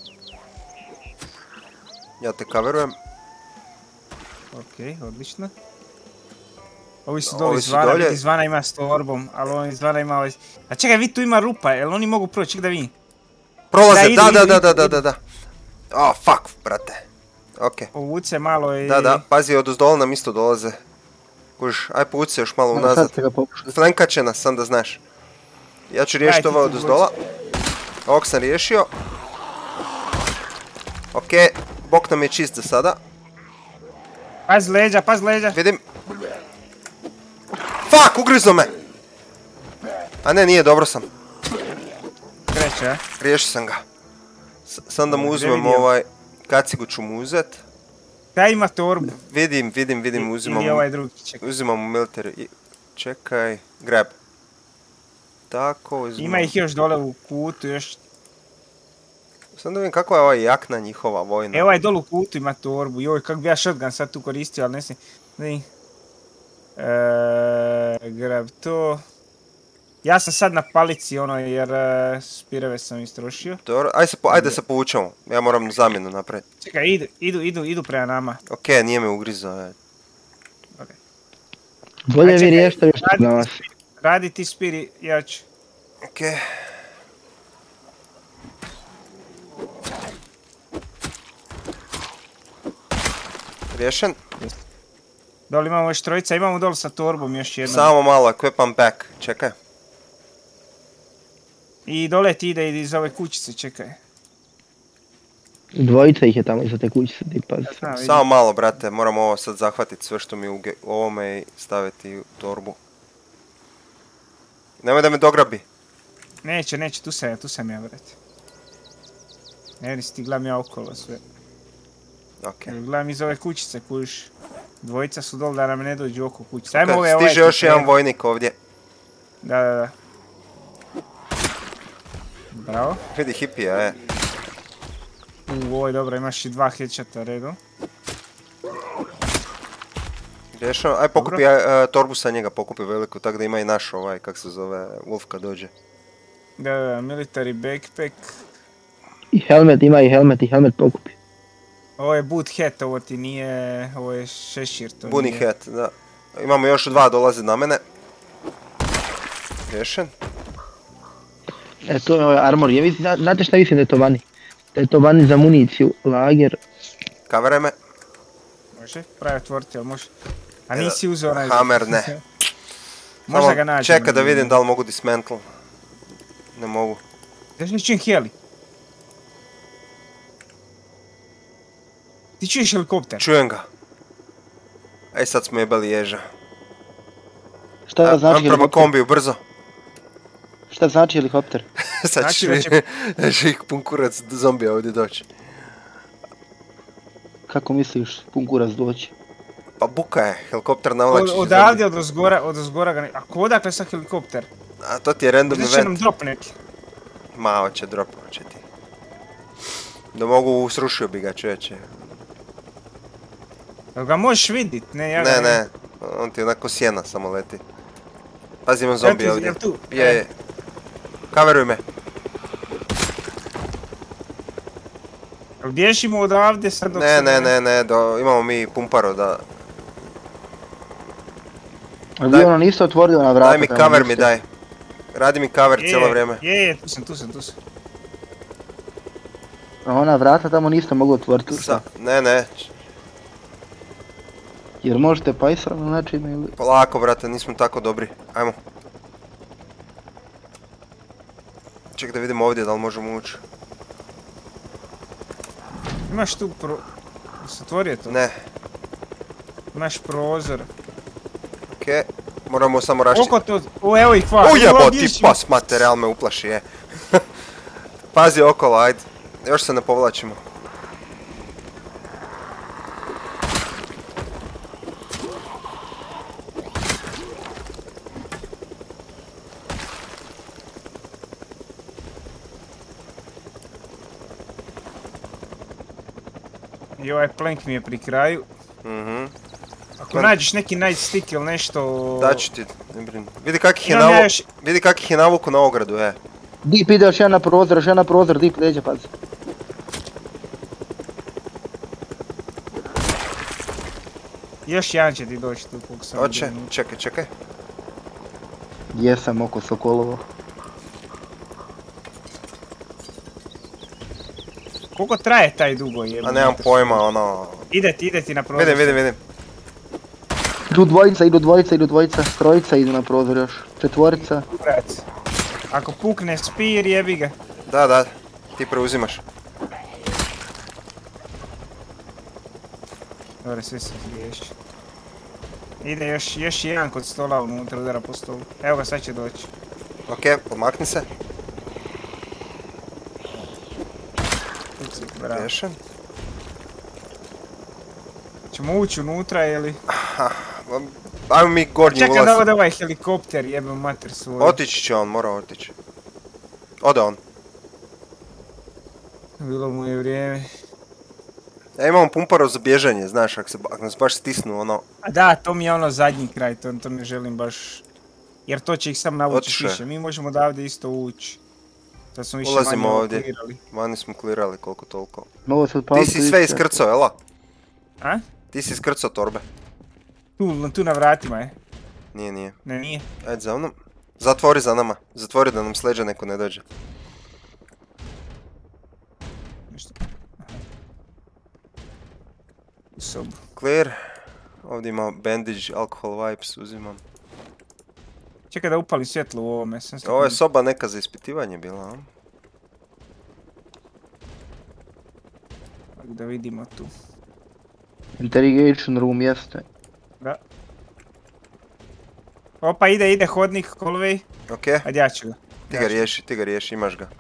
Ja te coverujem. Okej, odlično. Ovi su Ovi dole su izvana, dolje. vidi izvana ima s torbom, ali on izvana ima ovaj... A čekaj, vidi tu ima rupa, jel oni mogu proći, ček da vidim. Prolaze, Da, idu, da, da, idu, da, da, idu, da, idu. da, da. Oh, fuck, brate. Okej. Povuce malo i... Da, da, pazi, odozdola nam isto dolaze. Kužiš, aj povuci se još malo Evo, unazad. sad se ga pokušati. Flankat će nas, sam da znaš. Ja ću riješiti Daj, ti ovo tu odozdola. Ovog sam riješio. Okej, bok nam je čist za sada. Paz leđa, paz leđa. Vidim. Fuck, ugrizo me! A ne, nije, dobro sam. Kreće, a? Riješio sam ga. S- Sam da mu Gdje uzmem vidio? ovaj... Kacigu ću mu uzet. Kaj ima torbu? Vidim, vidim, vidim, uzimam... Ili ovaj drugi, čekaj. Uzimam u military. i- Čekaj, grab. Tako, uzimam. Ima ih još dole u kutu, još... Sam da vidim kakva je ova jakna njihova vojna. Evo ovaj dole u kutu ima torbu. Joj, kako bi ja shotgun sad tu koristio, ali ne smijem. Ne. Eee, grab to. Ja sam sad na palici ono jer e, spireve sam istrošio. Dobro, ajde se, po, ajde se povučemo. Ja moram zamjenu napraviti. Čekaj, idu, idu, idu, idu prema nama. Ok, nije me ugrizao. je. Bolje Aj, vi čekaj, riješite još radi na ti vas. spiri- Radi ti spiri, ja ću. Ok. Riješen? Dole imamo još trojica, imamo dole sa torbom još jednom. Samo malo, equipam back. Čekaj. I dole ti ide iz ove kućice, čekaj. Dvojica ih je tamo iza te kućice, ti pazi. Znam, vidim. Samo malo, brate. Moram ovo sad zahvatiti sve što mi je u ge- u ovome i staviti u torbu. Nemoj da me dograbi. Neće, neće, tu sam ja, tu sam ja, brate. Ne, nisi ti gledam ja okolo sve. Ok. Jer gledam iz ove kućice, kužiš. Dvojica su dole da nam ne dođu oko kućice. Ajmo Kad ove, ovaj stiže još tu jedan prema. vojnik ovdje. Da, da, da. Bravo. Vidi hipija, je. U, ovo je dobro, imaš i dva headshota redom. Riješeno. Aj pokupi aj, e, torbu sa njega, pokupi veliku, tako da ima i naš ovaj, kak se zove, Wolf kad dođe. Da, da, da, military backpack. I helmet, ima i helmet, i helmet pokupi. Ovo je boot hat, ovo ti nije, ovo je šešir, to Bunny nije. hat, da. Imamo još dva, dolaze na mene. Riješen. E, to je ovaj armor, je, vi- zna- znate šta mislim da je to vani? Da je to vani za municiju, lager. Kavere me. Može, pravi otvoriti, ali može. A E, nisi uzeo onaj... Hammer, ne. Možda Samo ga nađem. čekaj da vidim da li mogu dismantle. Ne mogu. Znaš li čujem heli? Ti čuješ helikopter? Čujem ga. Ej, sad smo jebali ježa. Šta A, znači a, prema helikopter? kombiju, brzo. Šta znači helikopter? Sad Znači će da mi, će- da će ih pun kurac zombija ovdje doći. Kako misliš, pun kurac doći? Pa buka je, helikopter navlači. Odavde, od ozgora, od ozgora ga ne... A ko odakle sad helikopter? A to ti je random Možda će nam event. drop neki. Ma, hoće drop, hoće ti. Da mogu, srušio bi ga, čovječe. Jel ga možeš vidit? Ne, ja ga Ne, ne, on ti onako sjena samo leti. Pazi, imam zombi Jel tu, ovdje. jel tu? Je, je. Kameruj me. Jel bježimo odavde sad dok Ne, se... ne, ne, ne, do, imamo mi pumparo da... Ali vi ono niste otvorili na vrata. Daj mi tamo cover mi niste. daj. Radi mi cover Je, cijelo vrijeme. Je, je, tu sam, tu sam, tu sam. A ona vrata tamo niste mogli otvoriti. Sa, ne, ne, Jer možete pajsati na način ili... polako brate, nismo tako dobri. Ajmo. Ček da vidimo ovdje da li možemo ući. Imaš tu pro... Se otvorio to? Ne, Imaš prozor. okej. Moramo samo rašći. Koliko to... O, evo ih hvala. Ujebo ti pas, materijal me uplaši, je. Pazi okolo, ajde. Još se ne povlačimo. I ovaj plank mi je pri kraju. Mhm. Ako nađeš neki nightstick ili nešto... Daću ti, ne brini. Vidi kakih je Imam ja navu... još- Vidi kakih je navuku na ogradu, e. Dip ide još jedan na prozor, još jedan na prozor, dip leđe, pazi. Još jedan će ti doći tu koliko sam Hoće, vidio. čekaj, čekaj. Jesam oko Sokolovo. Koliko traje taj dugo jebno? A nemam pojma, ono... Ide ti, ide ti na prozor. Vidim, vidim, vidim. Idu dvojica, idu dvojica, idu dvojica, trojica idu na prozor još. Četvorica. Kurac. Ako pukne spir, jebi ga. Da, da, ti preuzimaš. Dobro, sve se riješi. Ide još, još jedan kod stola unutra, udara po stolu. Evo ga, sad će doći. Okej, odmakni se. Puci, bravo. Riješen. Ćemo ući unutra ili... Ajmo mi gornji Čekaj ulaz. da ode ovaj helikopter, jebem mater svoju. Otići će on, mora otići. Ode on. Bilo mu je vrijeme. Ja imam pumparo za bježanje, znaš, ako, se, ako nas baš stisnu, ono... A da, to mi je ono zadnji kraj, to, to ne želim baš... Jer to će ih sam navući Otišao je. više, mi možemo odavde isto ući. To smo više Ulazimo manje ovdje. oklirali. Vani smo klirali koliko toliko. Mogu se Ti odpaliti. si sve iskrcao, jela? A? Ti si iskrcao torbe. Tu, tu na vratima je. Nije, nije. Ne, nije. Ajde za mnom. Zatvori za nama. Zatvori da nam s leđa neko ne dođe. Nešto. Aha. U sobu. Clear. Ovdje ima bandage, alcohol wipes, uzimam. Čekaj da upalim svjetlo u ovome. Sam Ovo je soba neka za ispitivanje bila, a? Da vidimo tu. Interrogation room jeste. Da. Opa, ide, ide hodnik, kolvej. Okej, Ajde, ja ću ga. ti ga riješi, ti ga riješi, imaš ga.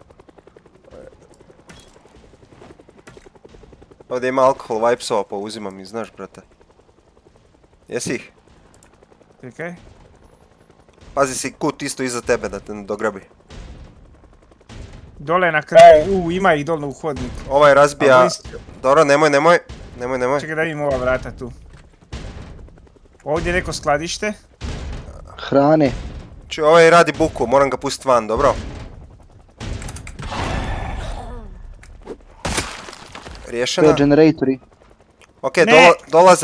Ovdje ima alkohol wipesova, pa uzimam ih, znaš, brate. Jesi ih? Čekaj. Pazi si kut isto iza tebe da te ne dograbi. Dole na kraju, u, ima ih dolno u hodniku. Ovaj razbija... A blisko. Dobro, nemoj, nemoj. Nemoj, nemoj. Čekaj da vidimo ova vrata tu. Ovdje je neko skladište. Hrane. Či ovaj radi buku, moram ga pustiti van, dobro? To Riješena? je generatori. Ok, Ne. dola, dolaze.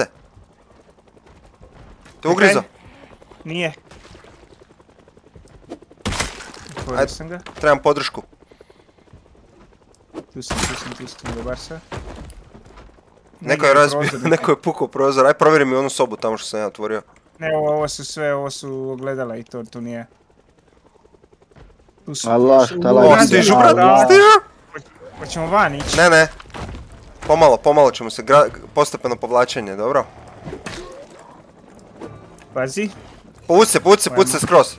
Te ugrizo? Nije. Otvorio Ajde. sam ga. Trebam podršku. Tu sam, tu sam, tu sam, dobar sam. Neko je razbio, neko je pukao prozor. Aj provjeri mi onu sobu tamo što sam ja otvorio. Ne, ovo, ovo su sve, ovo su ogledala i to, tu nije. Tu su... Allah, tu- šta u, lajde. O, nađe- stižu, Allah. brate, stižu! Hoćemo van ići. Ne, ne. Pomalo, pomalo ćemo se, gra- postepeno povlačenje, dobro? Pazi. Povuci se, povuci se, povuci se skroz.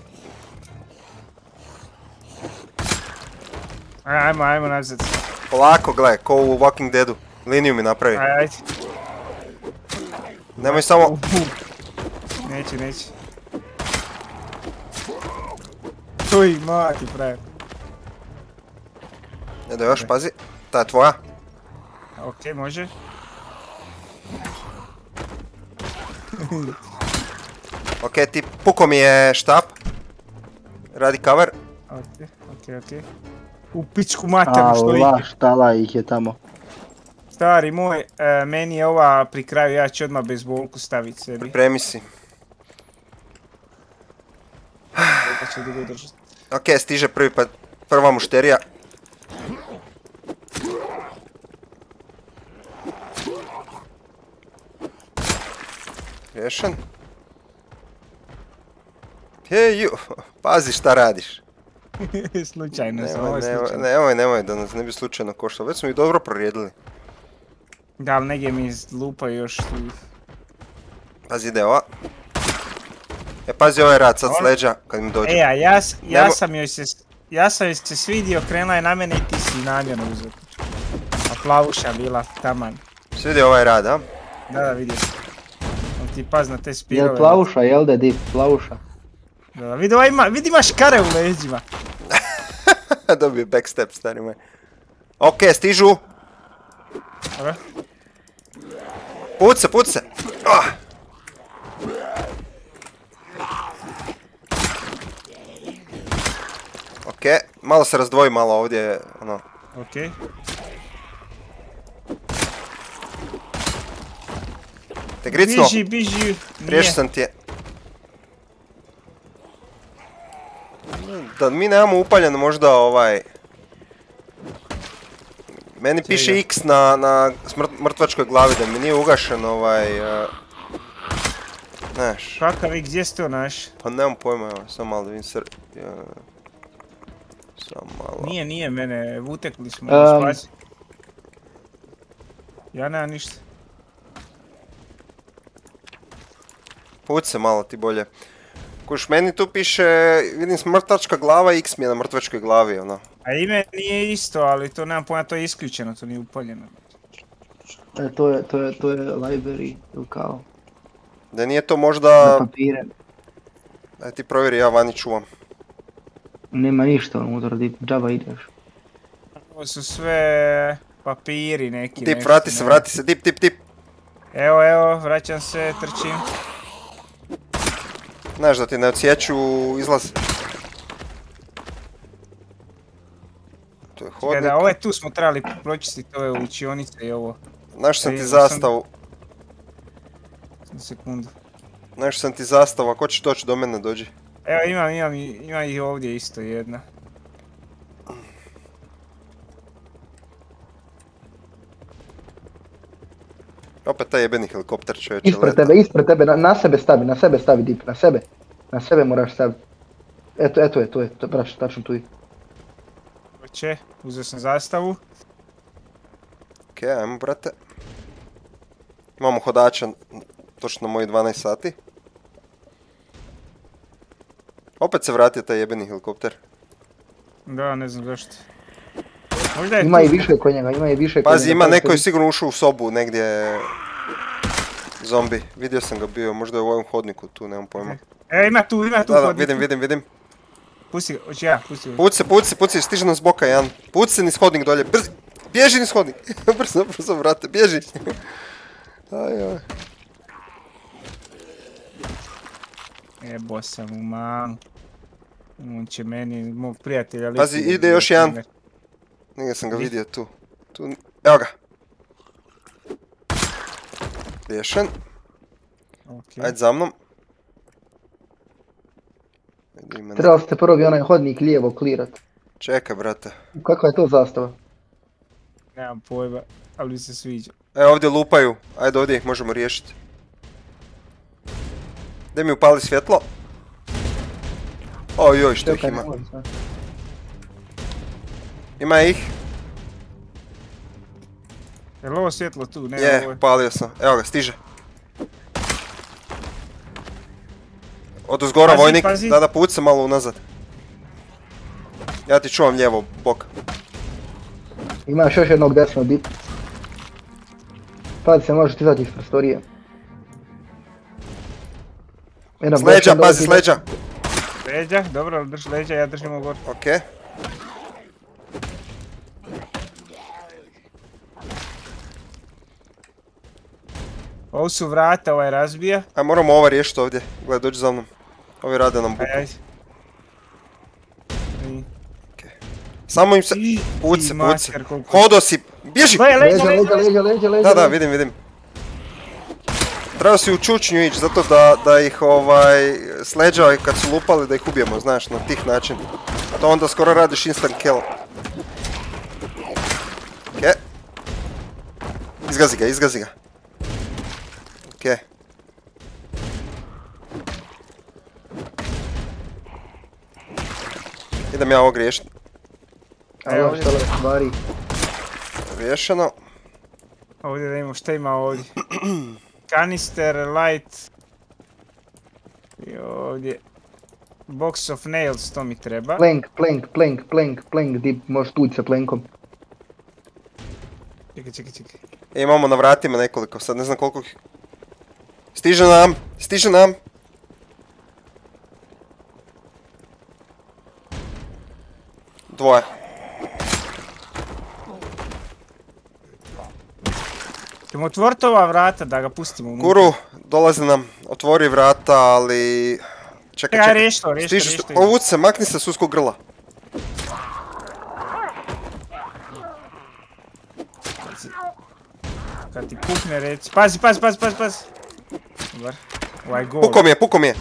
Ajmo, ajmo nazad. Polako, gle, ko u Walking Deadu. Liniju mi napravi. Ajde. Nemoj samo... Neću, neću. Uj, mati frajer. Edo još, pazi. Ta je tvoja. Okej, može. Okej, ti puko mi je štap. Radi cover. Okej, okej, okej. U pičku materu što ih Allah, je. štala ih je tamo. Stari moj, e, meni je ova pri kraju, ja ću odmah bejsbolku staviti sebi. Pripremi si. Pa će dugo držati. Okej, stiže prvi pa... Prva mušterija. Riješen. Hej, ju, pazi šta radiš. Slučajno sam, ovo Nemoj, je nemoj, slučajno. nemoj, nemoj da nas ne bi slučajno koštao. Već smo ih dobro prorijedili. Da, ali negdje mi lupa još tu. Pazi, ide ova. E, pazi ovaj rad sad s leđa kad mi dođe. E, a ja, s- ja Nemo- sam joj se, ja sam joj se svidio, krenula je na mene i ti si namjerno uzeo. A plavuša bila taman. Svidi ovaj rad, a? Da, da, vidio sam. Ali ti paz na te spirove. Jel plavuša, jel da dip, plavuša? Da, da, vidi, ovaj ima, vidi ima škare u leđima. Dobio backstep, stari moj. Okej, stižu. Dobro. Puca, puca. Ah. Okej, malo se razdvoji malo ovdje, ono. Okej. Te gricno, Biži, biži. Nije. riješio sam ti je. Da mi nemamo upaljeno možda ovaj... Meni piše Čega? X na, na smrt- mrtvačkoj glavi, da mi nije ugašen ovaj... Uh, znaš, Kakav i gdje si to naš? pa nemam pojma, evo, samo malo da vidim sr... Ja, samo malo... Nije, nije mene, utekli smo, Um. spasi. Ja nemam ništa. Puce malo ti bolje. Kuš, meni tu piše, vidim mrtvačka glava, X mi je na mrtvačkoj glavi, ono. A ime nije isto, ali to nemam pojma, to je isključeno, to nije upaljeno. E, to je, to je, to je library, ili kao, Da nije to na možda... papire. Daj ti provjeri, ja vani čuvam. Nema ništa unutra, dip, džaba ideš. Ovo su sve papiri neki. Dip, nešto, vrati se, ne. vrati se, dip, dip, dip. Evo, evo, vraćam se, trčim. Znaš da ti ne odsjeću izlaz. To je hodnik. Kada, ove tu smo trebali pročistiti ove učionice i ovo. Znaš sam ti Ej, zastavu. Na sekundu. Znaš sam ti zastavu, ako ćeš doći do mene, dođi. Evo, imam, imam, i- ima ih ovdje isto jedna. Opet taj jebeni helikopter čovječe Ispred leta. tebe, ispred tebe, na, na sebe stavi, na sebe stavi dip, na sebe. Na sebe moraš staviti. Eto, eto je, to je, to je, braš, tačno tu je. Hoće, uzeo sam zastavu. Okej, ajmo brate. Imamo hodača, točno moji dvanaest sati. Opet se vratio taj jebeni helikopter. Da, ne znam zašto. Možda je Ima tu. i više kod njega, ima i više kod Pazi, njega. ima kao neko što je sigurno ušao u sobu negdje... Zombi, vidio sam ga bio, možda je u ovom hodniku tu, nemam pojma. E, ima tu, ima tu Da, da, hodnik. vidim, vidim, vidim. Pusti ga, hoće ja, pusti ga. Puci se, puci se, puci se, stiže nam s boka jedan. Puci se niz hodnik dolje, brzo, bježi niz hodnik. brzo, brzo, brate, bježi. aj, aj. Jebo sam u mamu. On će meni, mog prijatelja... Pazi, ličnog ide još ubiti. jedan. Negdje sam ga vidio tu. tu. Evo ga. Riješen. Okej. Ajde za mnom. Ajde, ima Trebali ste prvo bi onaj hodnik lijevo klirat. Čekaj, brate. Kakva je to zastava? Nemam pojma, ali mi se sviđa. E, ovdje lupaju. Ajde, ovdje ih možemo riješiti. Daj mi upali svjetlo. Oj, joj, što ih Čekaj, ima. ne može sad. Ima ih. Je li ovo svjetlo tu? Ne, ovo Je, je... upalio sam. Evo ga, stiže. Od uzgora Pazi, vojnik. pazi. Da, da, puci se malo unazad. Ja ti čuvam lijevo bok. Imaš još jednog desno dip. Pazi se, možeš izaći iz prostorije. Jedan S leđa, Bosan pazi, s dolazi. leđa. Leđa, dobro, drži leđa, ja držim ovog. Okej. Ovo su vrata, ovaj razbija. Aj, moramo ovo riješiti ovdje. Gledaj, dođi za mnom. Ovi rade nam buku. Aj, ajde. I- Samo im se... I- Puci, i puci. mater, koliko- Hodo si, bježi! Leđa, Leđa, leđa, leđa, leđa. leđa, leđa, leđa. Da, da, vidim, vidim. Treba si u čučnju ići, zato da, da ih ovaj, s leđa kad su lupali da ih ubijemo, znaš, na tih način. To onda skoro radiš instant kill. Okej. Izgazi ga, izgazi ga. Okej. Idem ja ovog riješiti. Aj, Evo ovdje, što le stvari. Riješeno. ovdje da imamo šta ima ovdje. Kanister, light. I ovdje. Box of nails, to mi treba. Plank, plank, plank, plank, plank, di možeš tući sa plankom. Čekaj, čekaj, čekaj. E, imamo na vratima nekoliko, sad ne znam koliko ih... Stiže nam, stiže nam. Dvoje. Ćemo otvoriti ova vrata da ga pustimo unutra. Guru, dolazi nam, otvori vrata, ali... Čekaj, Čekaj, čekaj. riješ to, riješ to, Stiže, riješ to. povuci se, makni se s uskog grla. Kad ti pukne reci. Pazi, pazi, pazi, pazi, pazi. Dobar. Ovaj gol. Pukom je, pukom je.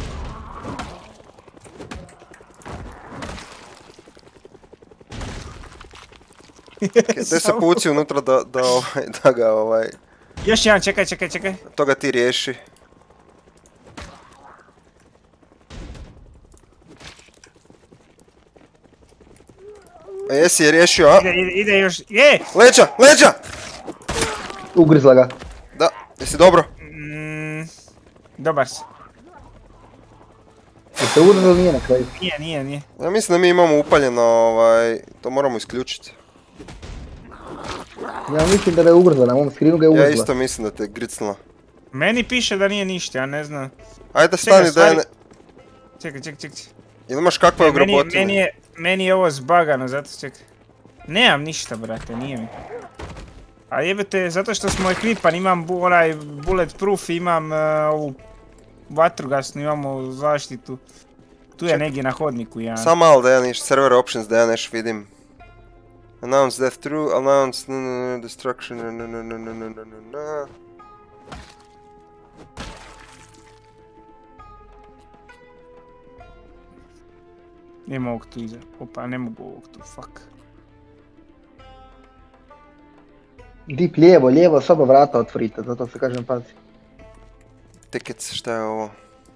Gdje se puci unutra da, da, ovaj, da ga ovaj... Još jedan, čekaj, čekaj, čekaj. To ga ti riješi. A jesi je riješio, a? Ide, ide, ide još. Je! Leđa, leđa! Ugrizla ga. Da, jesi dobro? Mm, dobar si. Jeste ugrizli ili nije na kraju? Nije, nije, nije. Ja mislim da mi imamo upaljeno, ovaj, to moramo isključiti. Ja mislim da ga je ugrizla, na mom screenu ga je Ja ugrizla. isto mislim da te je gricnula. Meni piše da nije ništa, ja ne znam. Ajde Čekaj, stani da je stvari- ne... Čekaj, čekaj, čekaj. Jel imaš kakve E, meni, ogrobotine? meni, je, meni je ovo zbagano, zato čekaj. Nemam ništa, brate, nije mi. A jebete, zato što smo ekvipan, imam bu, onaj bulletproof, imam uh, ovu vatrogasnu, imamo zaštitu. Tu je Čekaj. negdje na hodniku jedan. Samo malo da ja niš, server options da ja neš vidim. Announce death true, announce no, no, no, destruction, no, no, no, no, no, no, no, no, no. Nema ovog tu iza. Opa, ne mogu ovog tu, fuck. Dip lijevo, lijevo, soba vrata otvorite, zato se kažem pazi. Tickets, šta je ovo?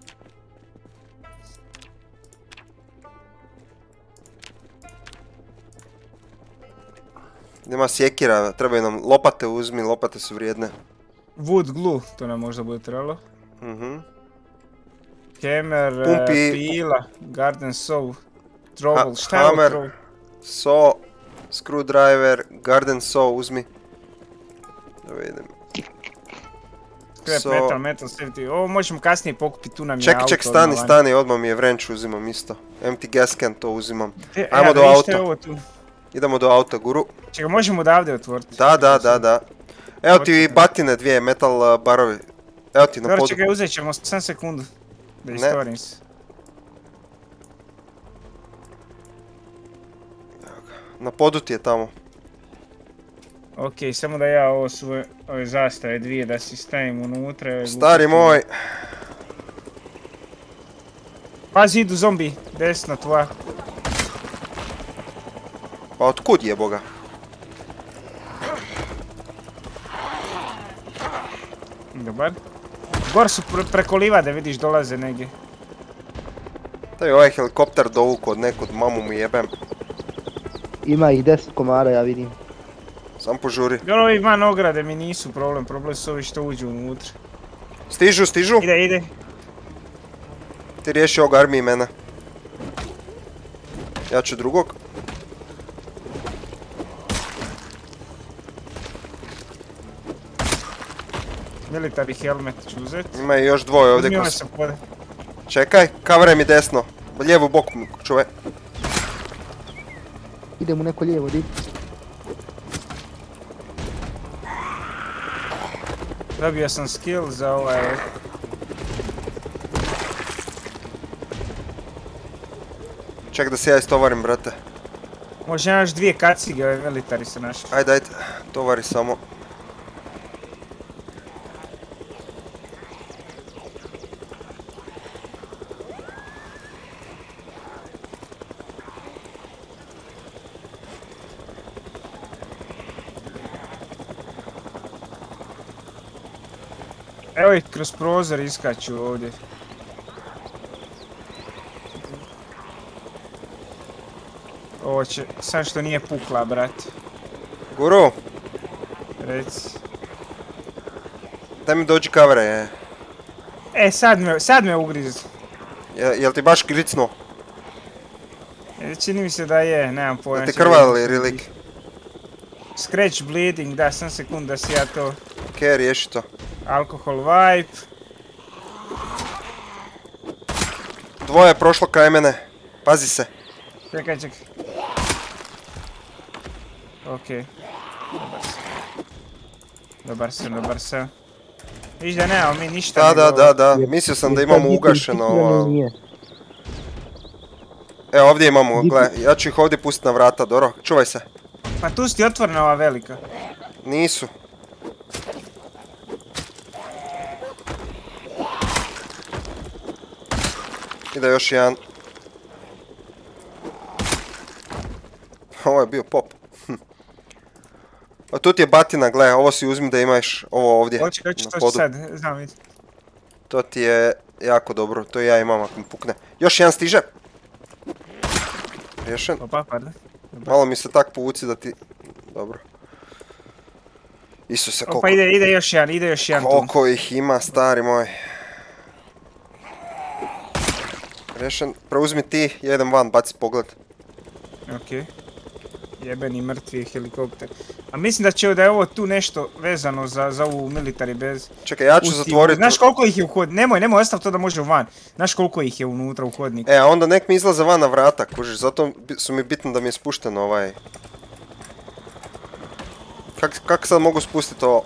Nema sjekira, trebaju nam lopate, uzmi, lopate su vrijedne. Wood glue, to nam možda bude trebalo. Mhm. Hammer, uh, Pumpi. pila, garden saw, trowel, Ha- šta je ovo hammer. trowel? Saw, screwdriver, garden saw, uzmi. Da vidim. Scrap, So- metal, metal, safety. Ovo možemo kasnije pokupiti, tu nam je Čekaj, auto. ček, stani, odmah van. stani, odmah mi je wrench, uzimam isto. Empty gas can, to uzimam. E, Ajmo ja, do vidiš šta je auta. ovo tu? Idemo do auta, guru. Čekaj, možemo odavde otvoriti. Da, da, da, da. Evo ti Hoćete. batine dvije, metal uh, barovi. Evo ti na Dobro, podu. čekaj, uzet ćemo sam sekundu. Da Ne. istorim se. Na podu ti je tamo. Ok, samo da ja ovo svoje, ove zastave dvije da si stavim unutra. ove Stari gluposti. moj. Pazi, idu zombi, desno tvoja. Pa otkud je boga? Dobar. Gor su pre preko livade, vidiš, dolaze negdje. Da je ovaj helikopter dovuku od nekud, mamu mu jebem. Ima ih deset komara, ja vidim. Sam požuri. Dobro, ovi van ograde mi nisu problem, problem su ovi što uđu unutra. Stižu, stižu. Ide, ide. Ti riješi ovog armiji mene. Ja ću drugog. Military helmet ću uzet. Ima i još dvoje ovdje Uzmi ove kroz... sa pode. Čekaj, kavre mi desno. Lijevu boku čuvaj. Idem u neko lijevo, di. Dobio sam skill za ovaj... Ček da se ja istovarim, brate. Možda imaš dvije kacige, ove militari se našli. Ajde, ajde, tovari samo. Evo ih kroz prozor iskaču ovdje. Ovo će, sad što nije pukla, brat. Guru, Reci. daj mi dođi kavre, je. E, sad me, sad me ugrizu. Je, jel ti baš gricnuo? E, čini mi se da je, nemam pojma. Da te krvali, rilik? Scratch bleeding, da, sam sekund da si ja to... Okej, okay, riješi to. Alkohol wipe. Dvoje je prošlo kraj mene. Pazi se. Čekaj, čekaj. Okej. Dobar sam. Dobar sam, dobar sam. Viš da nemamo mi ništa. Da, da, da, da. Mislio sam da imamo ugašeno ovo. Evo ovdje imamo, gle, ja ću ih ovdje pustiti na vrata, dobro? Čuvaj se. Pa tu si ti otvorena ova velika. Nisu. Ide još jedan. Ovo je bio pop. A tu ti je batina, gle, ovo si uzmi da imaš ovo ovdje. Hoće, hoće, to ću sad, znam vidi. To ti je jako dobro, to ja imam ako mi pukne. Još jedan stiže. Riješen. Opa, pardon. Malo mi se tak povuci da ti... Dobro. Isuse, koliko... Opa, ide, ide još jedan, ide još jedan tu. Koliko ih ima, stari moj. Riješen. Preuzmi ti, jedan van, baci pogled. Okej. Jebeni mrtvi helikopter. A mislim da će da je ovo tu nešto vezano za, za ovu military base. Čekaj, ja ću zatvoriti... Znaš koliko ih je u hodniku? Nemoj, nemoj, ostav to da može van. Znaš koliko ih je unutra u hodniku? E, a onda nek mi izlaze van na vrata, kužiš, zato su mi bitno da mi je spušteno ovaj... Kak, kak sad mogu spustiti ovo?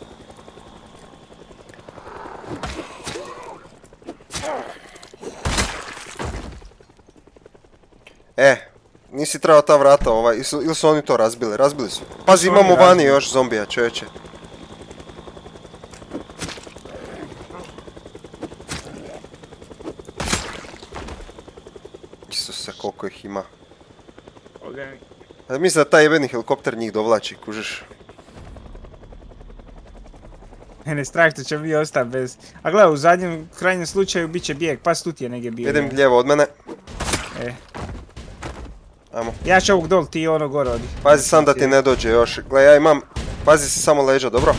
E, nisi trebao ta vrata ovaj, ili su oni to razbili, razbili su. Pazi, imamo vani još zombija, čovječe. Isuse, koliko ih ima. Ja mislim da taj jebeni helikopter njih dovlači, kužiš. Mene strah što će mi ostati bez... A gledaj, u zadnjem krajnjem slučaju bit će bijeg, pas tu ti je negdje bio. Idem lijevo od mene. E. Ajmo. Ja ću ovog dol, ti ono gore odi. Pazi sam da ti ne dođe još. Gle, ja imam... Pazi se samo leđa, dobro?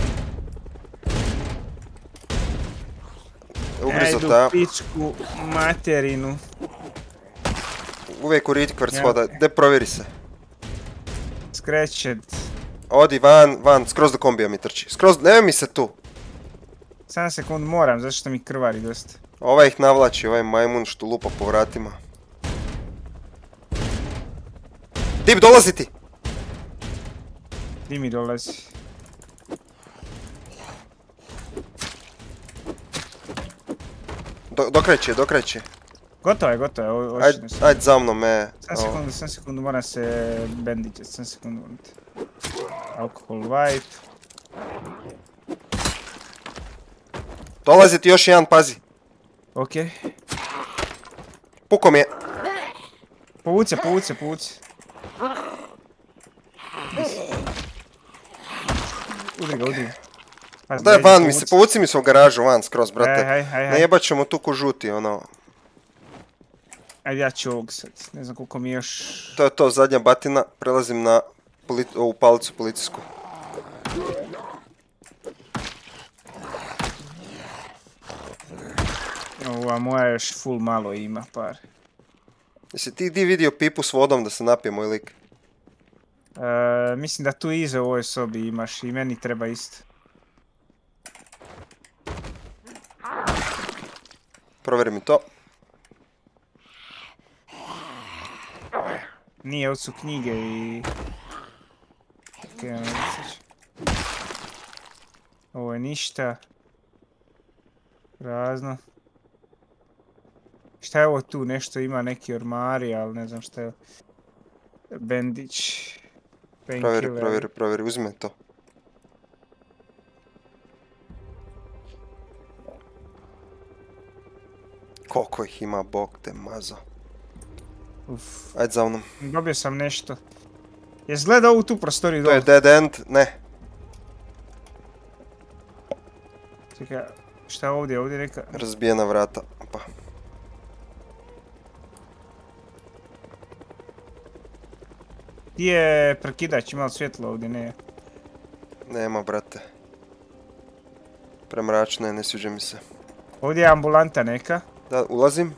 Ugrizo ta. Ajdu pičku materinu. Uvijek u rikverc hoda, de provjeri se. Scratched. Odi van, van, skroz do kombija mi trči. Skroz, ne mi se tu. Sam sekund moram, zato što mi krvari dosta. Ovaj ih navlači, ovaj majmun što lupa po vratima. Dip, dolazi ti! Di mi dolazi? Do, dokreće, dokreće. Gotovo je, gotovo je, ovo Ajde, ajde za mnom, me. Sam sekundu, sam sekundu, moram se bendićat, sam sekundu. Alkohol wipe. Dolazi ti još jedan, pazi. Okej. Puko mi je. Povuci, povuci, povuci. Udri ga, udri ga. Daj van mi se, povuci mi se u garažu, van skroz, brate. Hej, hej, hej. Najebat ćemo tu ko žuti, ono. Ajde, ja ću ovog sad, ne znam koliko mi još... To je to, zadnja batina, prelazim na ovu palicu policijsku. Ova moja još full malo ima, par. Jesi ti di vidio pipu s vodom da se napije moj lik? E, mislim da tu iza u ovoj sobi imaš i meni treba isto. Provjeri mi to. Nije, ovo su knjige i... Ok, ne misliš. Ovo je ništa. Prazno. Šta je ovo tu? Nešto ima neki ormari, ali ne znam šta je. Bendić. Provjeri, provjeri, provjeri, uzmi to. Koliko ih ima, bog te mazo. Uf. Ajde za mnom. Dobio sam nešto. Jesi gledao ovu tu prostoriju To dole? je dead end, ne. Čekaj, šta je ovdje? Ovdje neka... Razbijena vrata. Pa. Gdje je prekidač? Ima li svjetlo ovdje? Ne. Nema, brate. Premračno je, ne sviđa mi se. Ovdje je ambulanta neka. Da, ulazim.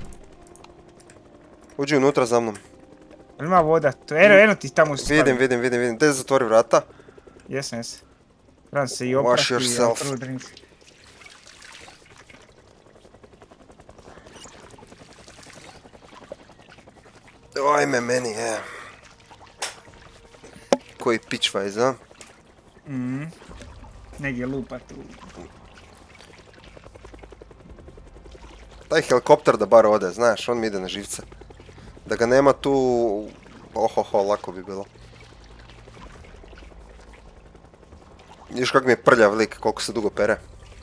Uđi unutra za mnom. Ima voda. Eno, eno ti tamo se Vidim, vidim, vidim, vidim. Gdje zatvori vrata? Jesam, jesam. Trebam se i oprati. Wash yourself. Ajme meni, je. Koji pitchwise, a? Mhm. Negdje lupa tu. Taj helikopter da bar ode, znaš, on mi ide na živce. Da ga nema tu... Ohoho, lako bi bilo. Vidiš kak mi je prljav lik, koliko se dugo pere.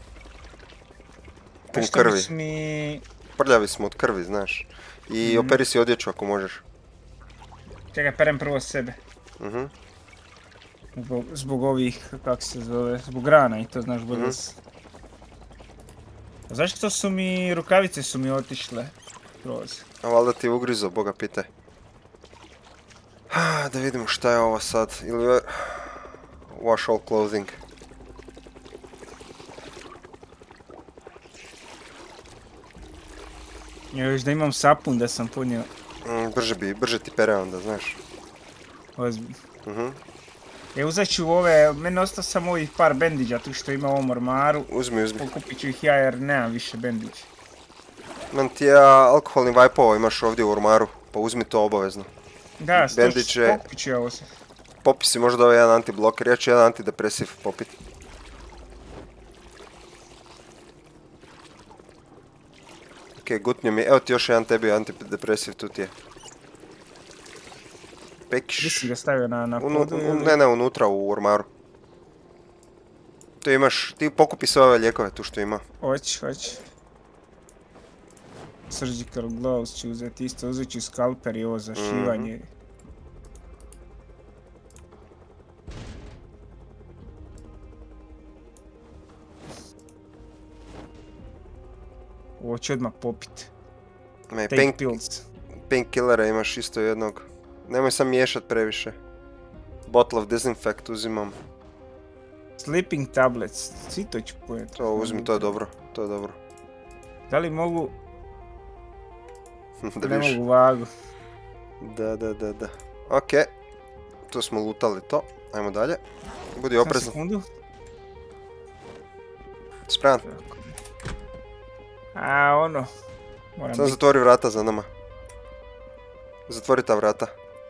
Pun krvi. Mi... Prljavi smo od krvi, znaš. I mm. operi si odjeću ako možeš. Čekaj, perem prvo sebe. Mhm. Zbog, zbog ovih, kako se zove, zbog rana i to znaš bolje. Mm -hmm. Zašto su mi, rukavice su mi otišle kroz? A valjda ti je ugrizo, boga pitaj. Da vidimo šta je ovo sad, ili... Wash all clothing. Još da imam sapun da sam punio. Mm, brže bi, brže ti pere onda, znaš. Ozbiljno. Mhm. E, uzet ću ove, meni ostao sam ovih par bendiđa tu što ima u ovom ormaru. Uzmi, uzmi. Pokupit ću ih ja jer nemam više bendića. Man ti ja alkoholni vajpovo imaš ovdje u ormaru, pa uzmi to obavezno. Da, stoć, je... pokupit ću ja ovo se. Popi si možda ovaj jedan antibloker, ja ću jedan antidepresiv popit. Ok, gutnio mi, evo ti još jedan tebi antidepresiv, tu ti je. Pekiš. Gdje si ga stavio na, na Unu, podu? un, ne, ne, unutra u ormaru. Tu imaš, ti pokupi sve ove lijekove tu što ima. Hoć, hoć. Surgical gloves ću uzeti isto, uzet ću skalper i ovo za šivanje. Mm-hmm. Ovo ću odmah popit. Me, Take pain, pills. painkillera imaš isto jednog. Nemoj sam miješat previše. Bottle of disinfect uzimam. Sleeping tablets, svi to ću pojeti. To uzmi, to je dobro, to je dobro. Da li mogu... da ne viš. mogu vagu. Da, da, da, da. Ok. Tu smo lutali to. Ajmo dalje. Budi oprezan. Sekundu. Spreman. A, ono. Moram Sam biti. zatvori vrata za nama. Zatvori ta vrata.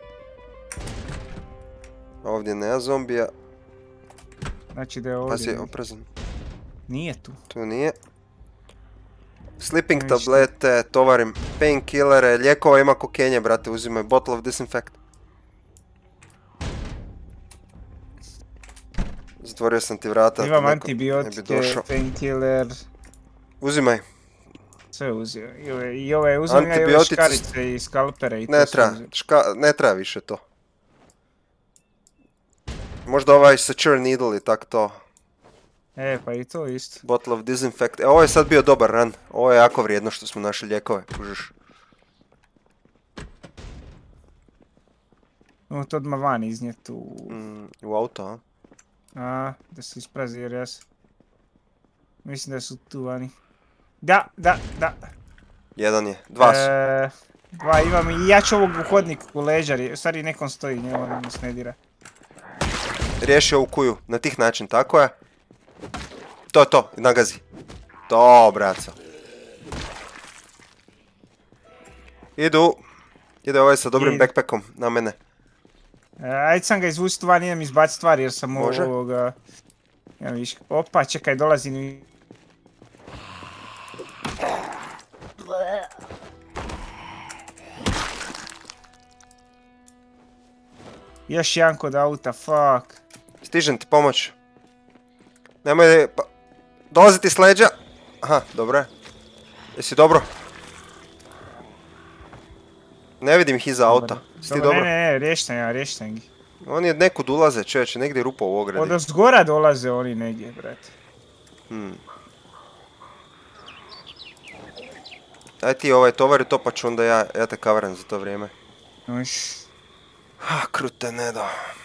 Ovdje nema zombija. Znači da je ovdje. Pazi, oprezan. Nije tu. Tu nije. Sleeping tablete, tovarim painkillere, lijekova ima kokenje, brate, uzimaj. Bottle of disinfect. Zatvorio sam ti vrata. Imam antibiotike, painkiller. Uzimaj. Sve uzio. I ove, i ove uzim ja i ove škarice i skalpere i to ne treba, ška, ne treba više to. Možda ovaj suture needle i tak to. E, pa i to isto. Bottle of disinfect. E, ovo je sad bio dobar run. Ovo je jako vrijedno što smo našli lijekove, kužiš. Ovo to odmah van iznijet u... Mm, u auto, a? A, da se isprazi jer ja sam... Mislim da su tu vani. Da, da, da. Jedan je, dva su. E, dva imam i ja ću ovog u hodniku u leđari. U stvari nekom stoji, ne, on nas ne dira. Riješi ovu kuju, na tih način, tako je? To je to, nagazi. To, braco. Idu. Ide ovaj sa dobrim I- backpackom na mene. E, Ajde sam ga izvući van, idem izbaciti stvari jer sam Može. ovoga... Ja viš... Opa, čekaj, dolazi mi... Još jedan kod auta, fuck. Stižem ti pomoć. Nemoj... Pa... Dolazi ti s leđa. Aha, dobro je. Jesi dobro? Ne vidim ih iza auta. Jesi ti dobro? Ne, ne, ne, riješten ja, riješten ih. Oni od nekud ulaze, čovječe, negdje rupa u ogradi. Od zgora dolaze oni negdje, brate. Hmm. Daj ti ovaj tovar i to pa ću onda ja, ja te kavaram za to vrijeme. Uš. Ah, krute nedo.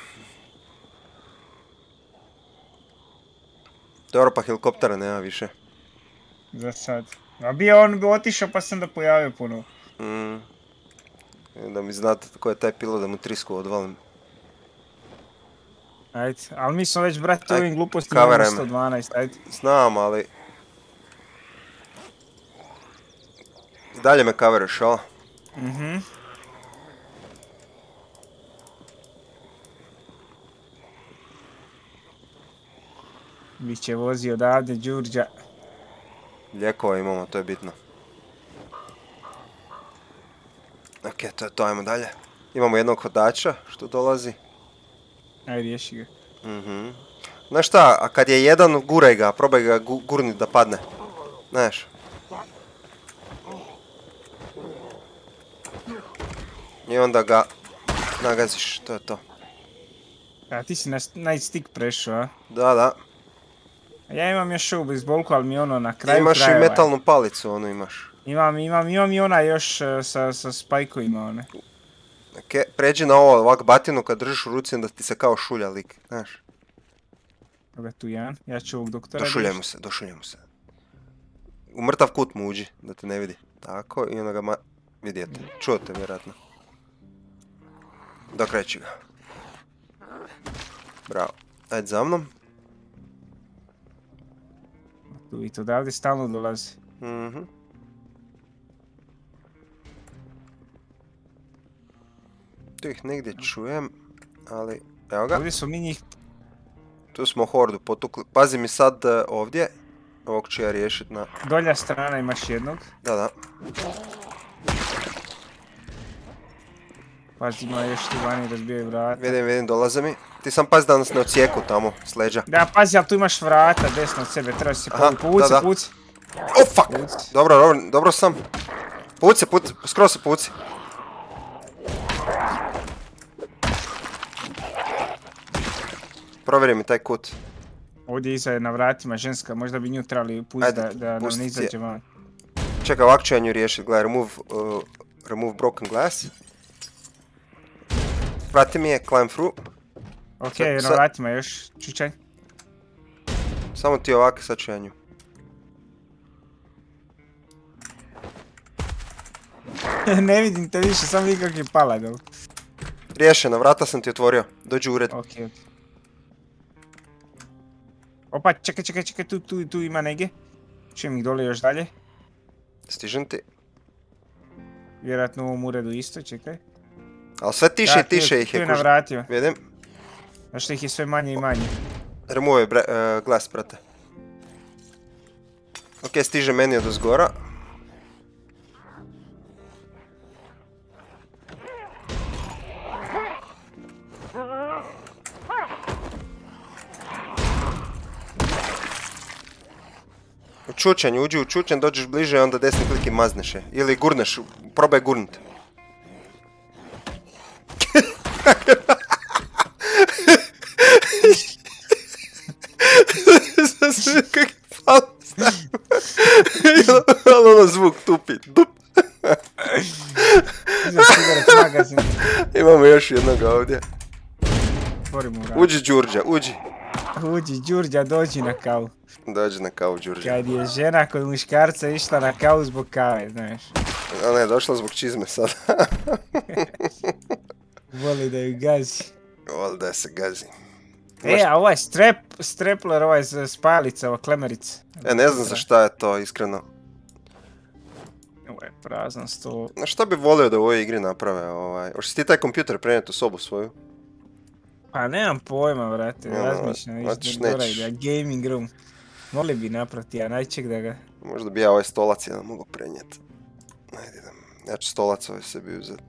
Dobro, pa helikoptera nema više. Za sad. A bio on bi otišao pa sam da pojavio puno. Mm. Da mi znate ko je taj pilot da mu trisku odvalim. Ajde, ali mi smo već, brate, Aj, ovim glupostima kaveraj imamo me. sto dvanaest, ajde. Znam, ali... I dalje me kaveraš, jel? Mhm. Biće vozi odavde, Đurđa. Lijekova imamo, to je bitno. Ok, to je to, ajmo dalje. Imamo jednog hodača što dolazi. Ajde, riješi ga. Mhm. Znaš šta, a kad je jedan, guraj ga, probaj ga gu, gurnit da padne. Znaš. I onda ga nagaziš, to je to. A ti si na night stick prešao, a? Da, da. A ja imam još ovu bejsbolku, ali mi ono na kraju Imaš i krajeva. metalnu palicu, onu imaš. Imam, imam, imam i ona još e, sa, sa spajkovima, one. Ok, pređi na ovo ovak batinu kad držiš u ruci, onda ti se kao šulja lik, znaš. Evo ga tu jedan, ja ću ovog doktora... Došuljaj mu se, došuljaj mu se. U mrtav kut mu uđi, da te ne vidi. Tako, i onda ga ma... vidijete. Čujete vjerojatno. Dokreći ga. Bravo. Ajde za mnom. Tu i to odavde stalno dolazi. Mhm. Tu ih negdje čujem, ali... Evo ga. Ovdje smo mi njih... Tu smo hordu potukli. Pazi mi sad uh, ovdje. Ovog ću ja riješit na... Dolja strana imaš jednog. Da, da. Pazi, ima još tu vani razbijaju vrata. Vidim, vidim, dolaze mi. Ti sam pazi da nas ne ocijeku tamo, s leđa. Da, pazi, ali tu imaš vrata desno od sebe, treba se Aha, povuci, da, da. puci. Oh, fuck! Puci. Dobro, dobro, dobro sam. Puci, puci, skroz se puci. Provjeri mi taj kut. Ovdje iza je na vratima ženska, možda bi nju trebali pustiti da, da nam pusti ne je. izađe van. Čekaj, ovako ću ja nju riješit. Gledaj, remove, uh, remove broken glass. Vrati mi je, climb through. Ok, Sad- na sad- vratima još, čučaj. Samo ti ovako, sad ću ja nju. Ne vidim te više, samo vidim kak je pala dol. Riješeno, vrata sam ti otvorio. Dođi u ured. Ok, ok. Opa, čekaj, čekaj, čekaj, tu, tu, tu ima negdje. Čujem ih dole još dalje. Stižem ti. Vjerojatno u ovom uredu isto, čekaj. Ali sve tiše Da, i tu je- tiše ih Tu je je na kuž... vratima. Vidim. Znaš ih je sve manje i manje. Remove bre, uh, glas, brate. Ok, stiže meni od ozgora. U čučanj, uđi u čučanj, dođeš bliže i onda desni klik i mazneš je. Ili gurneš, probaj gurnut. Sad se vidi kak je palo stavio. Ali ono zvuk tupi. Dup. Iza cigaret magazin. Imamo još jednog ovdje. Otvorimo vrat. Uđi Đurđa, uđi. Uđi, Đurđa, dođi na kavu. Dođi na kavu Đurđa. Kad je žena kod muškarca išla na kavu zbog kave, znaš. A ne, došla zbog čizme sad. Voli da ju gazi. Voli da se gazi. E, a ovaj strep, strepler, ovaj z- spajalica, ova klemerica. E, ne znam za šta je to, iskreno. Ovo je prazan stol. Na što bi volio da u ovoj igri naprave, ovaj... Hoćeš ti taj kompjuter prenijeti u sobu svoju? Pa nemam pojma, vrate, Ja, razmišljam, hoćeš, viš da nećeš. da gaming room. Mogli bi napraviti, ja najček da ga... Možda bi ja ovaj stolac jedan mogao prenijeti. Ajde, idem. Ja ću stolac ovaj sebi uzeti.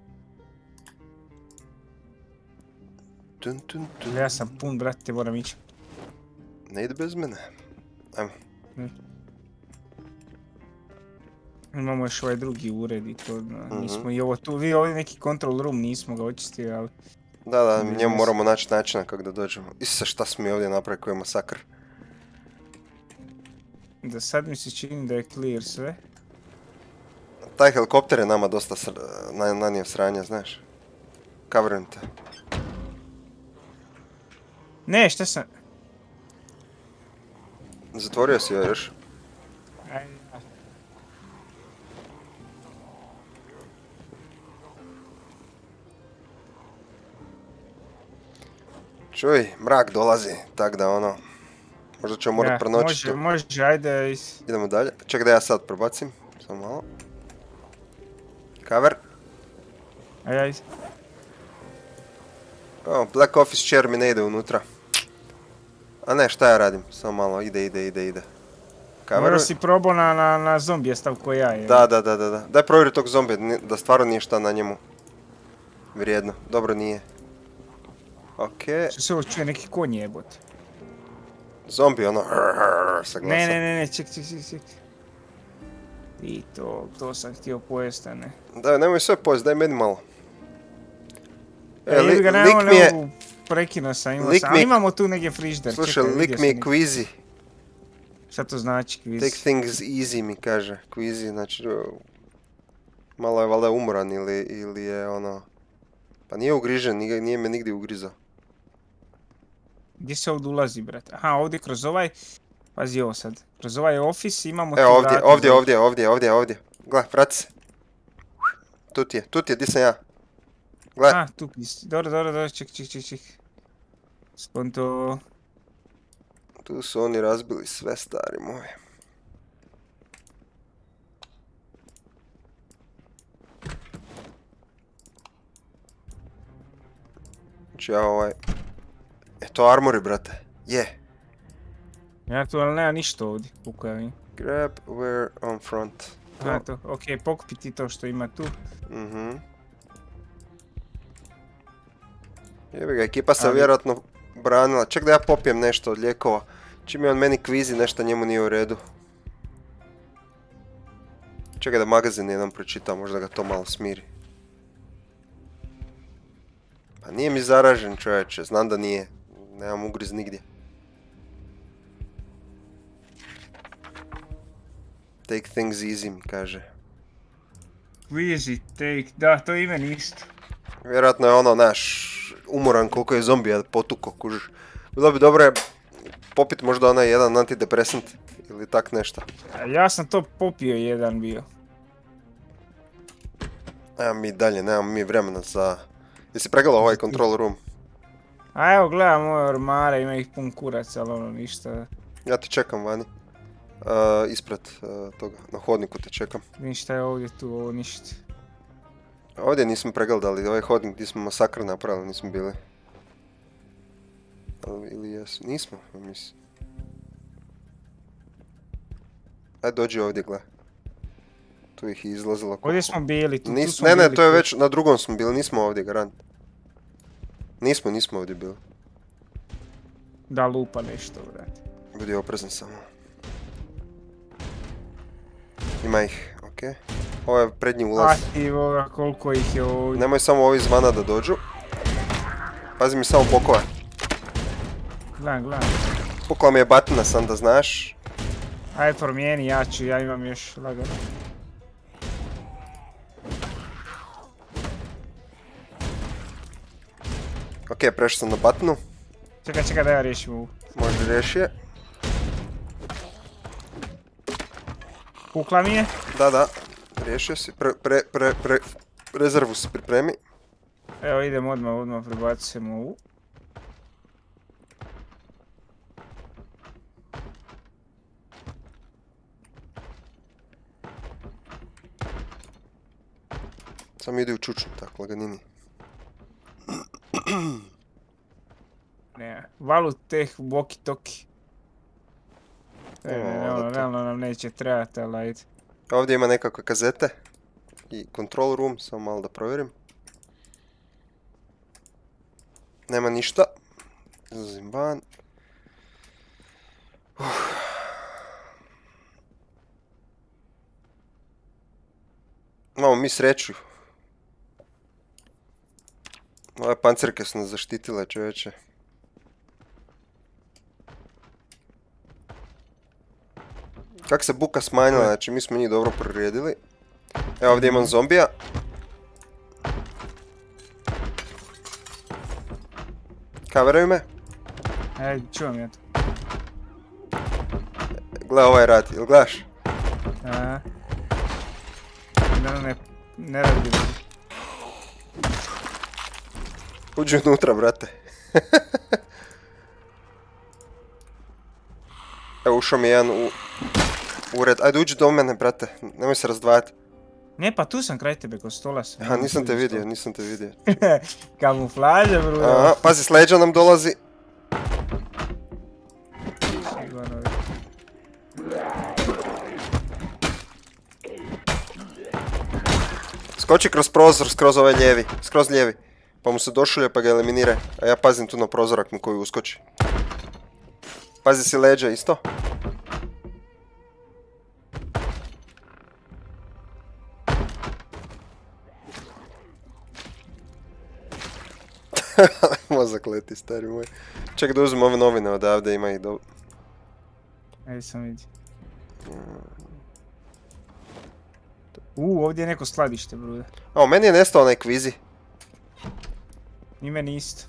Tun, tun, tun. Ja sam pun, brate, moram ići. Ne ide bez mene. Ajmo. Imamo još ovaj drugi ured i to, nismo i ovo tu, vi ovdje neki control room nismo ga očistili, ali... Da, da, njemu moramo naći načina kako da dođemo. Isuse, šta smo mi ovdje napravili koji je masakr? Da sad mi se čini da je clear sve. Taj helikopter je nama dosta sr... na, nanio sranja, znaš. Coverujem te. Ne, šta sam... Zatvorio si joj još. Ajde. Čuj, mrak dolazi, tak da ono... Možda ćemo morat Ja, prenoćiti. može, može, ajde. is- Idemo dalje. Čekaj da ja sad prebacim. Samo malo. Cover. Ajde, ajde. O, Black Office chair mi ne ide unutra. A ne, šta ja radim? Samo malo, ide, ide, ide, ide. Možda Coveruj. si probao na, na, na zombije stav ko ja je. Da, da, da, da, da. Daj provjeri tog zombija, ni- da stvarno nije šta na njemu vrijedno. Dobro nije. Okej. Što se ovo čuje, neki konj jebot. Zombi, ono, hrr, hrr, sa glasom. Ne, ne, ne, ne, ček, ček, ček, ček. I to, to sam htio pojest, a ne. Da, nemoj sve pojesti, daj meni malo. E, E, li, jebi ga, lik ne, mi je, mogu, prekinuo sam, imao lik sam, mi ali je- imamo tu negdje frižder, slušaj, čekaj, lik vidio mi je sam. queasy. Šta to znači kviz? Take things easy mi kaže, queasy, znači, o, malo je valjda umoran ili, ili je ono, pa nije ugrižen, nije, nije me nigdje ugrizao. Gdje se ovdje ulazi, brate? Aha, ovdje kroz ovaj, pazi ovo sad, kroz ovaj office imamo Evo tu ovdje, vrata ovdje, za- ovdje, ovdje, ovdje, ovdje. Gle, vrati se. Tu ti je, tu ti je, di sam ja. Gle, A, tu pis, dobro, dobro, dobro, ček, ček, ček, ček. Skonto, tu su oni razbili sve, stari moji. Znači ja ovaj... E, to armori, brate. Je. ja tu ali nema ništa ovdje, koliko ja vidim. Grab where on front. Aha, to, okej, pokupi ti to što ima tu. Mhm. Jebi ga, ekipa se Ali- vjerojatno branila. Ček da ja popijem nešto od lijekova. Čim je on meni kvizi, nešto njemu nije u redu. Čekaj da magazin jedan pročitam, možda ga to malo smiri. Pa nije mi zaražen, čovječe, znam da nije. Nemam ugriz nigdje. Take things easy mi kaže. Easy take, da, to je ime isto. Vjerojatno je ono, naš, umoran koliko je zombija potuko, kužiš. Bilo bi dobro je popit možda onaj jedan antidepresant ili tak nešto. A ja sam to popio jedan bio. Nemam mi dalje, nemam mi vremena za... Jesi pregledao ovaj control room? A evo gledam ove ormare, ima ih pun kurac, ali ono ništa, Ja te čekam vani. Uh, ispred uh, toga, na hodniku te čekam. ništa je ovdje tu, ovo ništa. Ovdje nismo pregledali, ovaj hodnik gdje smo masakr napravili, nismo bili. Ali, ili jesu, nismo, ja mislim. Ajde dođi ovdje, gle. Tu ih je izlazilo. koliko- Ovdje smo bili, tu, tu Nis, smo ne, ne, bili, to je tu. već, na drugom smo bili, nismo ovdje, garant. Nismo, nismo ovdje bili. Da, lupa nešto, brate. Budi oprezan samo. Ima ih, okej. Ovo je prednji ulaz. A ti voga, koliko ih je ovdje. Nemoj samo ovi izvana da dođu. Pazi mi samo bokova. Gledam, gledam. Pukla mi je batina sam da znaš. Ajde promijeni, ja ću, ja imam još lagano. Okej, prešao sam na batinu. Čekaj, čekaj da ja riješim ovu. Može riješi je. Pukla mi je. Da, da. Riješio si. Pre, pre, pre, pre, rezervu si pripremi. Evo idem odmah, odmah prebacujemo ovu. Samo ide u čučnu, tako laganini. Ne, valut teh walkie-talkie. Ne, ne, ne, O, ono, to. realno nam neće trebati, ali ajde. Ovdje ima nekakve kazete. I control room, samo malo da provjerim. Nema ništa. Izlazim van. Uf. Imamo mi sreću. Ove pancirke su nas zaštitile, čovječe. Kak se buka smanjila, znači mi smo njih dobro prorijedili. Evo ovdje imam zombija. Kaveraju me. Ajde, čuvam ja to. Gle ovaj rad, jel gledaš? A. Ne, ne, ne radi. Uđi unutra, brate. Evo ušao mi jedan u ured. Ajde uđi do mene, brate. Nemoj se razdvajati. Ne, pa tu sam kraj tebe, kod stola sam. Aha, nisam te vidio, nisam te vidio. Kamuflaža, bro. Aha, pazi, s leđa nam dolazi. Skoči kroz prozor, skroz ovaj lijevi, skroz lijevi. Pa mu se došulje pa ga eliminiraj. A ja pazim tu na prozorak na koji uskoči. Pazi si leđa isto. Mozak leti, stari moj. Čekaj da uzmem ove novine odavde, ima ih dobro. Ajde sam vidi. Uuu, ovdje je neko skladište, brude. A, meni je nestao onaj kvizi. I meni isto.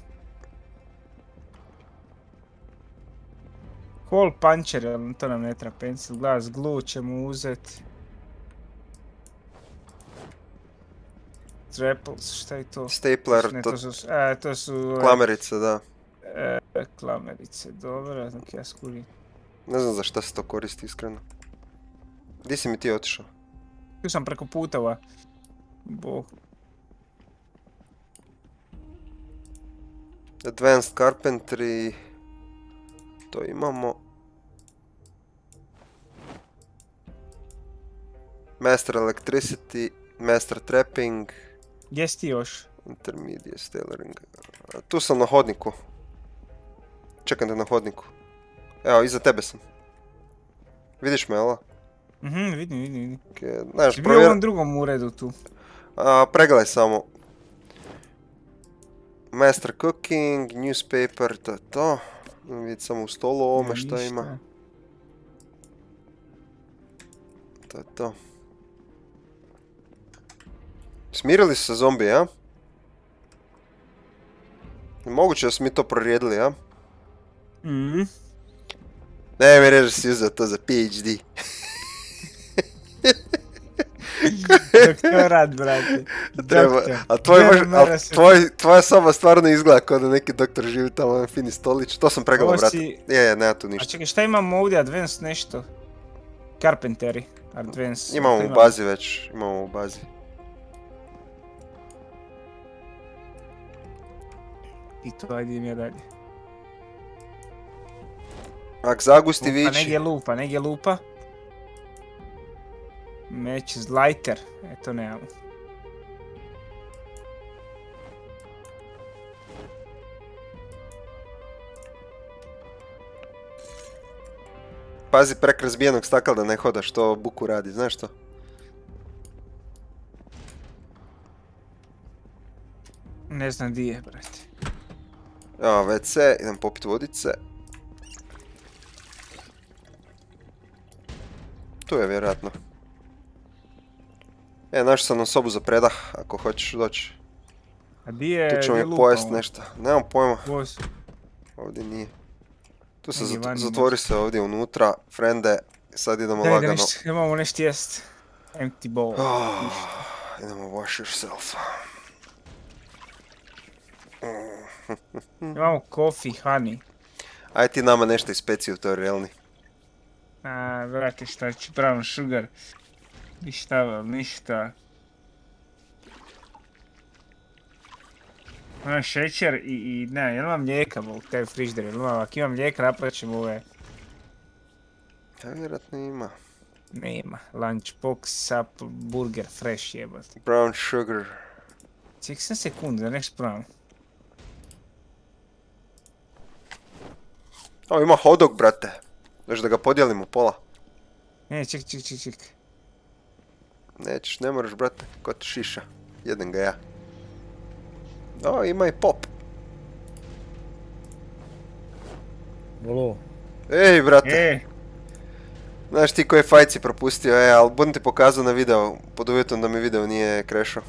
Hole puncher, ali to nam ne treba, pencil glass, glue ćemo uzeti. Traples, šta je to? Stapler, Ne, to, to su, e, to su... klamerice, da. E, klamerice, dobro, dok ja skurim. Ne znam za šta se to koristi, iskreno. Gdje si mi ti otišao? Tu sam preko putova. Bog. Advanced Carpentry. To imamo. Master Electricity, Master Trapping. Gdje si ti još? Intermediate Tailoring. Tu sam na hodniku. Čekam te na hodniku. Evo, iza tebe sam. Vidiš me, jel? Mhm, vidim, vidim, vidim. Okay, znaš, Si bio u provjer... ovom drugom uredu tu. A, pregledaj samo. Master Cooking, Newspaper, to je to. Vidite samo u stolu ovome šta ima. To je to. Smirili su se zombi, ja? Moguće da su mi to prorijedili, ja? Mhm. Ne mi reći si uzeo to za P H D. Doktorat, brate. Treba, a tvoj, mož, a tvoj, tvoja soba stvarno izgleda kao da neki doktor živi tamo na fini stolić. To sam pregledao, brate. si... Je, je, nema tu A ništa. čekaj, šta imamo ovdje? Advanced nešto? Carpentry. Advanced. Imamo to u bazi već, imamo u bazi. I to, ajde idem ja dalje. Ak zagusti Lupa, vići. negdje lupa, negdje lupa. Matches lighter. E, to nemamo. Pazi prek razbijenog stakla da ne hodaš, to buku radi, znaš što? Ne znam di je, brate. Evo, ve ce, idem popit vodice. Tu je vjerojatno. E, našao sam nam sobu za predah, ako hoćeš doći. A di je, Tu ćemo di je mi lupa? pojest ovo? nešto. Nemam pojma, Vos. ovdje nije. Tu se Negdje zat- vani zatvori se ovdje unutra, frende. Sad idemo Daj da lagano. nešto, imamo nešto jest. Empty bowl. Oh, idemo wash yourself. Imamo coffee, honey. Aj ti nama nešto ispeci u toj realni. A, brate, šta će, brown sugar. Ništa, vel, ništa. Imam šećer i, i ne, jel imam mlijeka u taj frižder, jel imam, ako imam mlijeka napravit ćemo ove... Ja vjerojatno ima. Nema, lunchbox, sap, burger, fresh jebat. Brown sugar. Ček sam sekundu da nešto pravim. O, ima hot dog, brate. Daš da ga podijelimo pola. Ne, ček, ček, ček, ček. Nećeš, ne moraš, brate, ko ti šiša. Jedem ga ja. O, ima i pop. Volo. Ej, brate. E, Znaš ti koji fajt si propustio, e, ali budem ti pokazao na video, pod uvjetom da mi video nije krešao.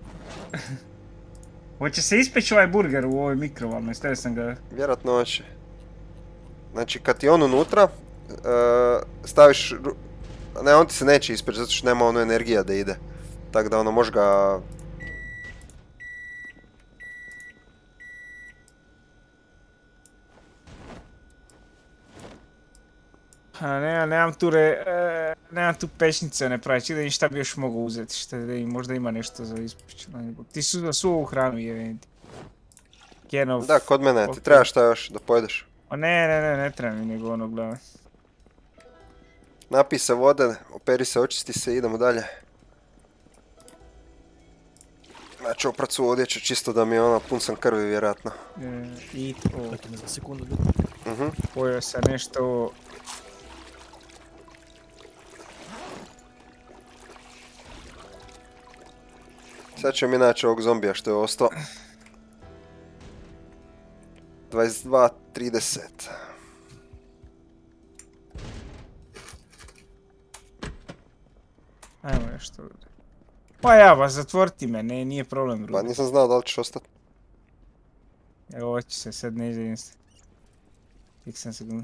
hoće se ispeći ovaj burger u ovoj mikrovalnoj, stavio sam ga... Vjerojatno hoće. Znači, kad ti je on unutra, uh, staviš... ru- Ne, on ti se neće ispeći, zato što nema ono energija da ide. Tako da ono, može ga... A ne, nemam tu re... E, nemam tu pečnice ne pravi, čekaj da vidim šta bi još mogao uzeti, šta da im, možda ima nešto za ispeći. Ti su za svu ovu hranu je, Kenov... Da, kod mene, ok. ti treba šta još da pojedeš. O ne, ne, ne, ne treba mi nego ono gledaj. Napij se vode, operi se, očisti se i idemo dalje. Znači, oprat su odjeću čisto da mi je ona, pun sam krvi vjerojatno. E, eat, o, Čekaj me za sekundu. Mhm. pojeo sam nešto... Sad ćemo mi naći ovog zombija što je ostao. dvadeset dva trideset. Ajmo nešto. Pa ja, vas zatvoriti me, ne, nije problem, Pa drugo. nisam znao da li ćeš ostati. Evo, ovo će se sad ne izvijem se. Ček sam sekundu.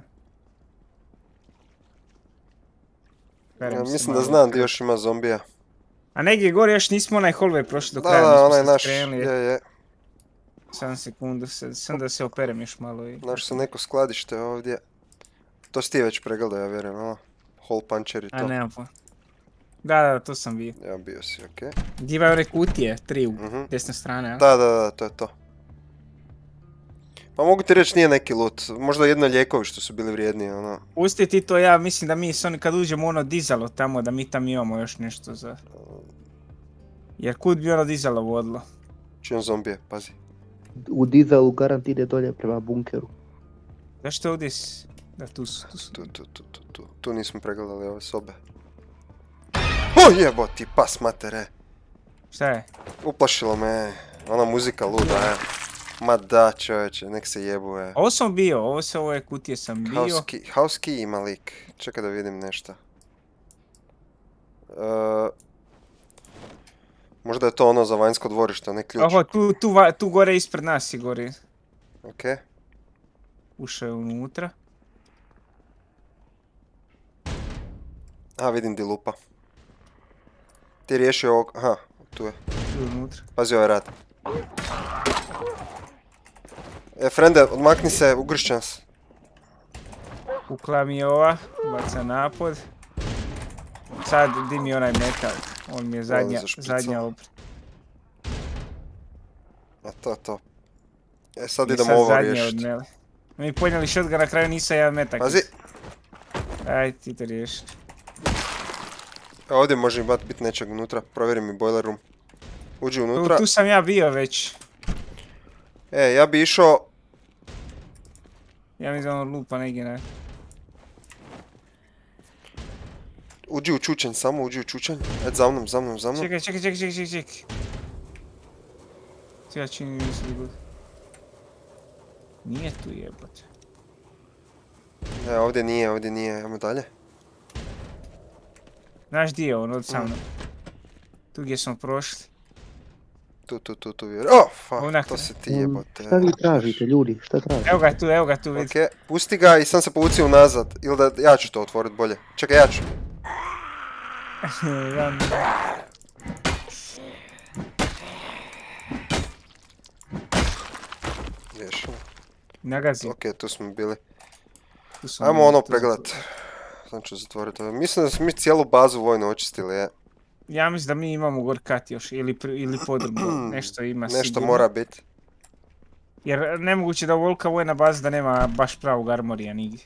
Ja, mislim da znam gdje još ima zombija. A negdje gore još nismo onaj hallway prošli do Da, kraja, da, nismo onaj sad naš, skrenuli. je, je. Sam sekundu, sad, sam da se operem još malo i... Naš se neko skladište ovdje. To si ti već pregledao, ja vjerujem, ono. Hole puncher i A to. nemam pojma. Da, da, to sam bio. Ja bio si, okej. Gdje imaju one kutije, tri u Mhm. desne strane, a? Da, da, da, to je to. Pa mogu ti reći nije neki loot, možda jedno lijekovi što su bili vrijedni, ono. Pusti ti to, ja mislim da mi s oni kad uđemo u ono dizalo tamo, da mi tam imamo još nešto za... Jer kud bi ono dizalo vodilo? Čujem zombije, pazi. U dizalu garant ide dolje prema bunkeru. Zašto ovdje si? Da, tu su, tu su. Tu, tu, tu, tu, tu, tu nismo pregledali ove sobe. O jebo ti pas matere, Šta je? uplašilo me, ona muzika luda, e. Ma da čovječe, nek se jebu, e. Ovo sam bio, ovo se ove kutije sam bio. House key, house key ima lik, čekaj da vidim nešto. Uh, možda je to ono za vanjsko dvorište, ne ključ. Oho, tu, tu, va- tu gore ispred nas je gore. Okej. Ušao je unutra. A, vidim di lupa. Ti riješio ovog, aha, tu je. Tu je unutra. Pazi ovaj rad. E, frende, odmakni se, ugršće nas. Pukla mi je ova, baca napod. Sad di mi onaj metal, on mi je zadnja, zašpricao. zadnja oprit. A to, to. E, sad I idemo sad ovo zadnje riješiti. odneli. Mi podnijeli shotgun, na kraju nisam jedan metak. Pazi, Aj ti to riješi. e, ovdje može bat biti nečeg unutra, provjeri mi boiler room. Uđi Tu, unutra. tu sam ja bio već. E, ja bi išao... Ja mi za ono lupa negdje ne. Uđi u čučanj, samo uđi u čučanj. Ajde za mnom, za mnom, za mnom. Čekaj, čekaj, čekaj, čekaj, čekaj. Sve ja činim misli god. Nije tu jebote. E, ovdje nije, ovdje nije, ajmo dalje. Znaš di je on od sa mnom? Tu gdje smo prošli. Tu, tu, tu, tu, vjerujem. Oh, fuck, Onak. to se ti jebote. Šta vi tražite, ljudi? Šta tražite? Evo ga tu, evo ga tu vidi. Okej, pusti ga i sam se povuci unazad. Ili da ja ću to otvorit bolje. Čekaj, ja ću. Ja, Riješeno. nagazi. Okej, tu smo bili. Tu smo Ajmo bili, ono tu pregledat. Sam ću zatvoriti ovo. Mislim da smo mi cijelu bazu vojno očistili, je. Ja mislim da mi imamo gorkat još, ili, pri- ili podrubu, nešto ima Nešto sigurno. mora biti. Jer nemoguće da ovolika vojna baza da nema baš pravog armorija nigdje.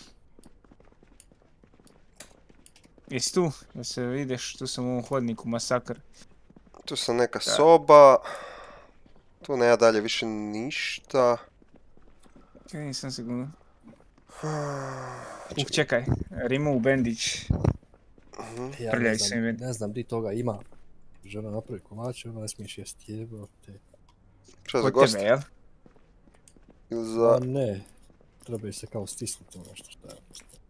Jesi tu? Da se vidiš, tu sam u ovom hodniku masakr. Tu sam neka soba. Tu nema dalje više ništa. Čekaj, nisam sekundu. Uh, čekaj, remove bandage. Ja ne znam, ne znam di toga ima. Žena napravi kolače, ona ne smiješ jesti jebote. Što za Kod gost? tebe, jel? Ili za... Pa ne, treba se kao stisnuti ono nešto šta je.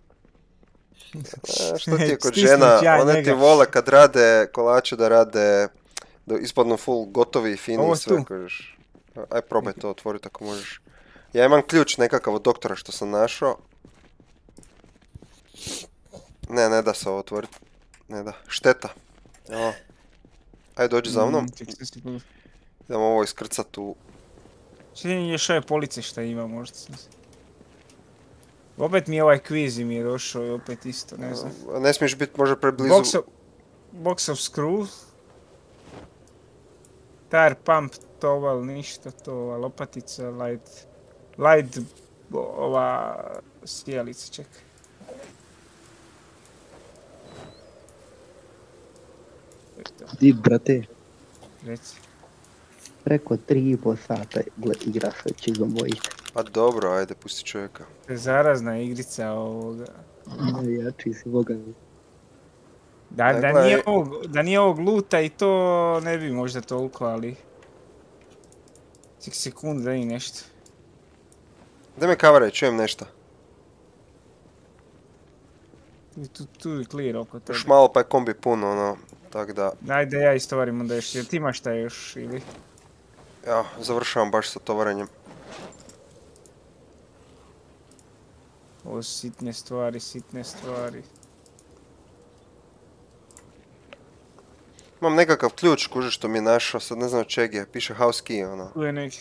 A, što ti je kod žena, one ti vole kad rade kolače da rade, da ispadnu full gotovi, fini i sve, kažeš. Aj probaj to otvoriti ako možeš. Ja imam ključ nekakav od doktora što sam našao. Ne, ne da se ovo otvoriti. Ne da, šteta. Evo. Ajde dođi za mnom. Idemo ovo iskrcat u... Sviđenje još ove police šta ima možda. Opet mi je ovaj kviz mi je došao i opet isto, ne znam. Ne smiješ biti možda preblizu... Box of, box of screw. Tire pump, toval, ništa to, lopatica, light... Light... ova... sjelica, čekaj. Di, brate. Reci. Preko tri i po sata igra se Zomboid. Pa dobro, ajde, pusti čovjeka. Zarazna igrica ovoga. Ne, jači si Bogan. Da, da, nije ovog, da nije ovog luta i to ne bi možda toliko, ali... Sek sekund da i nešto. Daj me kavaraj, čujem nešto. Tu, tu je clear oko tebe. Još malo pa je kombi puno, ono, tak da... Ajde ja istovarim onda još, jer ti imaš šta još ili? Ja, završavam baš sa tovaranjem. Ovo sitne stvari, sitne stvari. Imam nekakav ključ, kuže što mi je našao, sad ne znam od čeg je, piše house key, ono. Tu je neki.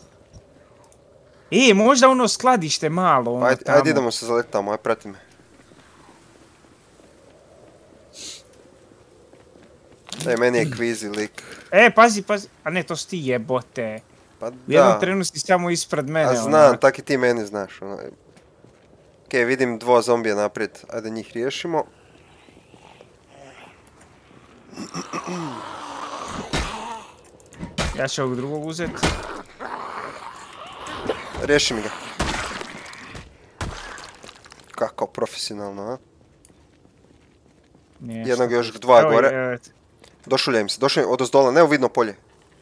E, možda ono skladište malo, ono ajde, tamo. Ajde idemo se zalet tamo, aj prati me. Ej, meni je kvizi lik. E, pazi, pazi, a ne, to si ti jebote. Pa da. U jednom trenu si samo ispred mene, a znam, ono. Tak i ti meni znaš, ono. Okej, okay, vidim dva zombija naprijed, ajde njih riješimo. Ja ću ovog drugog uzeti. Riješi mi ga. Kako profesionalno, a? Nešto. Jednog još dva evo, gore. Evo. Došuljaj im se, došuljaj od ozdola, ne u vidno polje.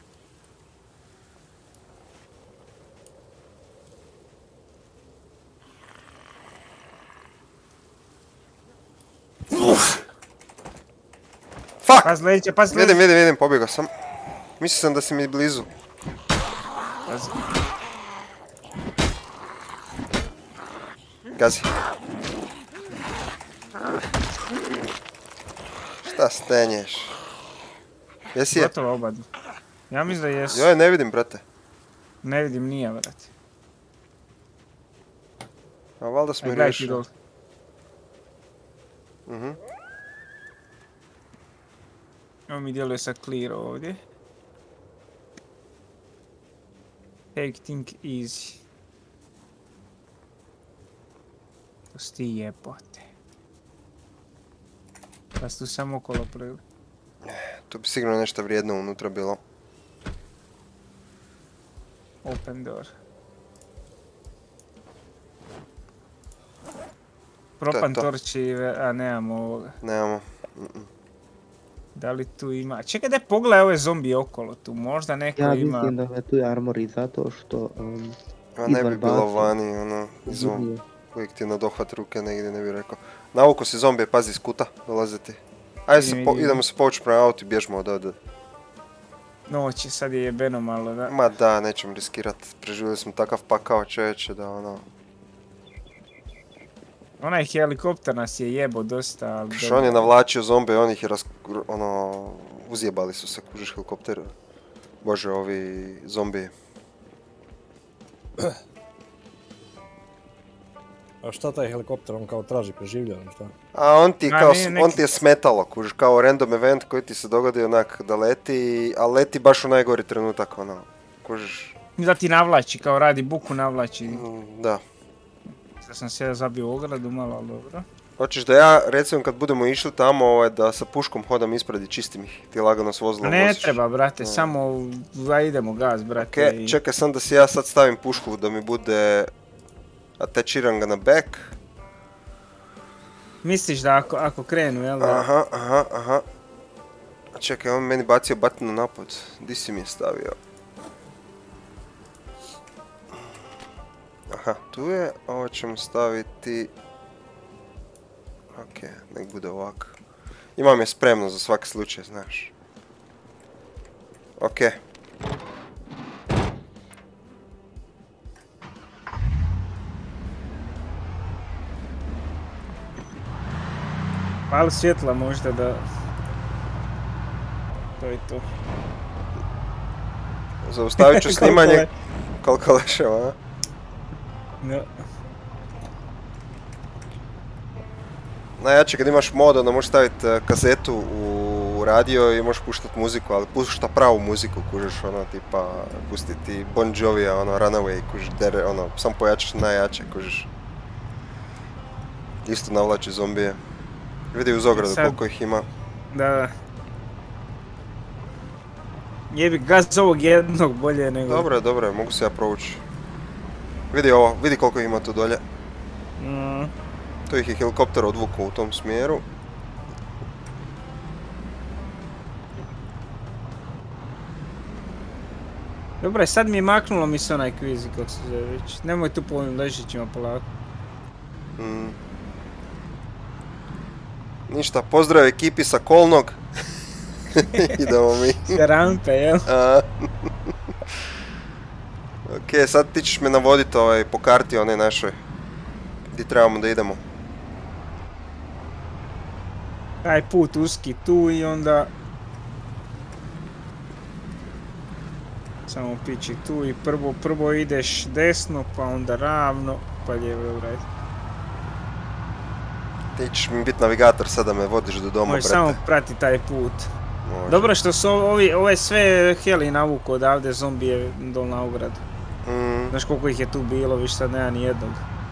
Fuck! Paz leđe, paz leđe. Vidim, vidim, vidim, pobjegao sam. Mislio sam da si mi blizu. Pazi. Gazi. Šta stenješ? Jesi je? Gotovo obadu. Ja mislim da jesu. Joj, ne vidim, brate. Ne vidim nije, brate. A valjda smo i riješili. Mhm. Ovo mi djeluje sa clear ovdje. Take think easy. To si ti jebote. Pa si tu samo okolo prvi. Tu bi sigurno nešto vrijedno unutra bilo. Open door. Propan torči, a nemamo ovoga. Nemamo. Mm-mm. Da li tu ima... Čekaj da pogledaj ove zombije okolo tu, možda neko ja ima... Ja mislim da je tu armori zato što... Um, a ne bi bilo vani, ono, izvom. Uvijek ti na dohvat ruke negdje, ne bi rekao. Navuko si zombije, pazi iz kuta, dolaze ti. Ajde se po, idemo se povući prema autu i bježmo od ovdje. Noć je, sad je jebeno malo, da. Ma da, nećemo riskirat. Preživjeli smo takav pakao čovječe da ono... Onaj helikopter nas je jebo dosta, ali... Što on je navlačio zombe, on ih je raz... ono... uzjebali su se, kužiš helikopter. Bože, ovi zombiji. A šta taj helikopter, on kao traži preživljeno, šta? A on ti, kao, neki... on ti je smetalo, kužiš, kao random event koji ti se dogodi onak da leti, a leti baš u najgori trenutak, ono, kužiš. Da ti navlači, kao radi buku navlači. Mm, da. Sad sam se ja zabio u ogradu malo, ali dobro. Hoćeš da ja, recimo kad budemo išli tamo, ovaj, da sa puškom hodam ispred i čistim ih, ti lagano s vozilom Ne voziš. treba, brate, samo da idemo gaz, brate. Ok, čekaj sam da si ja sad stavim pušku da mi bude... Atačiram ga na back. Misliš da ako, ako krenu, jel da? Aha, aha, aha. Čekaj, on meni bacio batin na napad. Di si mi je stavio? Aha, tu je. Ovo ćemo staviti... Ok, nek bude ovako. Imam je spremno za svaki slučaj, znaš. Ok. Malo svjetla možda da... To je to. Zaustavit ću snimanje koliko leševa, a? No. Najjače kad imaš mod, onda možeš staviti kazetu u radio i možeš puštati muziku, ali pušta pravu muziku, kužiš, ono, tipa, pustiti Bon Jovija, ono, Runaway, kužiš, dere, ono, sam pojačaš najjače, kužiš. Isto navlači zombije. Vidi uz ogradu koliko ih ima. Da, da. Jebi gaz ovog jednog bolje nego... Dobro je, dobro je, mogu se ja provući. Vidi ovo, vidi koliko ih ima tu dolje. Mm. To ih je helikopter odvukao u tom smjeru. Dobro, sad mi je maknulo mi se onaj kvizi kako se zove već. Nemoj tu po ovim ležićima polako. Mm. Ništa, pozdrav ekipi sa Kolnog. Idemo mi. Sa rampe, jel? Ok, sad ti ćeš me navoditi ovaj, po karti onaj našoj. Gdje trebamo da idemo. Taj put uski tu i onda... Samo pići tu i prvo, prvo ideš desno, pa onda ravno, pa lijevo uradi. Ti ćeš mi biti navigator sad da me vodiš do doma, Možeš brate. samo prati taj put. Može. Dobro što su ovi, ove sve heli navuku odavde zombije dol na ogradu. Mm. Znaš koliko ih je tu bilo, više sad nema ni jednog.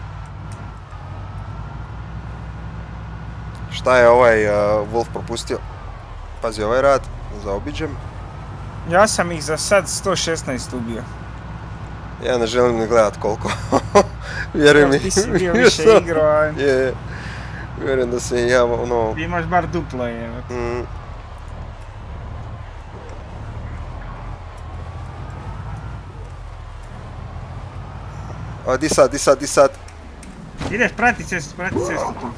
Šta je ovaj uh, Wolf propustio? Pazi ovaj rad, zaobiđem. Ja sam ih za sad sto šesnaest ubio. Ja ne želim ni gledat koliko. Vjerujem mi. Ti si bio više igrao, a... Je, je. Vjerujem da se ja ono... Ti imaš bar duplo je. Mm. A di sad, di sad, di sad? Ideš, prati cestu, prati cestu tu.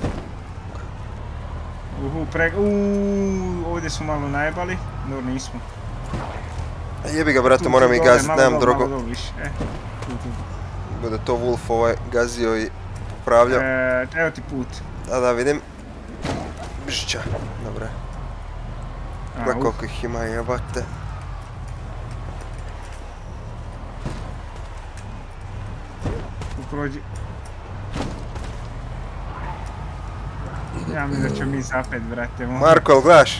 Uhu, prega... Uuuu, ovdje su malo najbali. Dobro, nismo. Jebi ga, brate, moram i gazit, nemam drogo. Malo više, e. Tu, tu. Bude to Wolf ovaj gazio i popravljao. E, evo ti put. Da, da, vidim. Bžića, dobre. Gledaj koliko ih ima, jebate. Prođi. Ja mislim da ću mi zapet, brate. Marko, jel gledaš?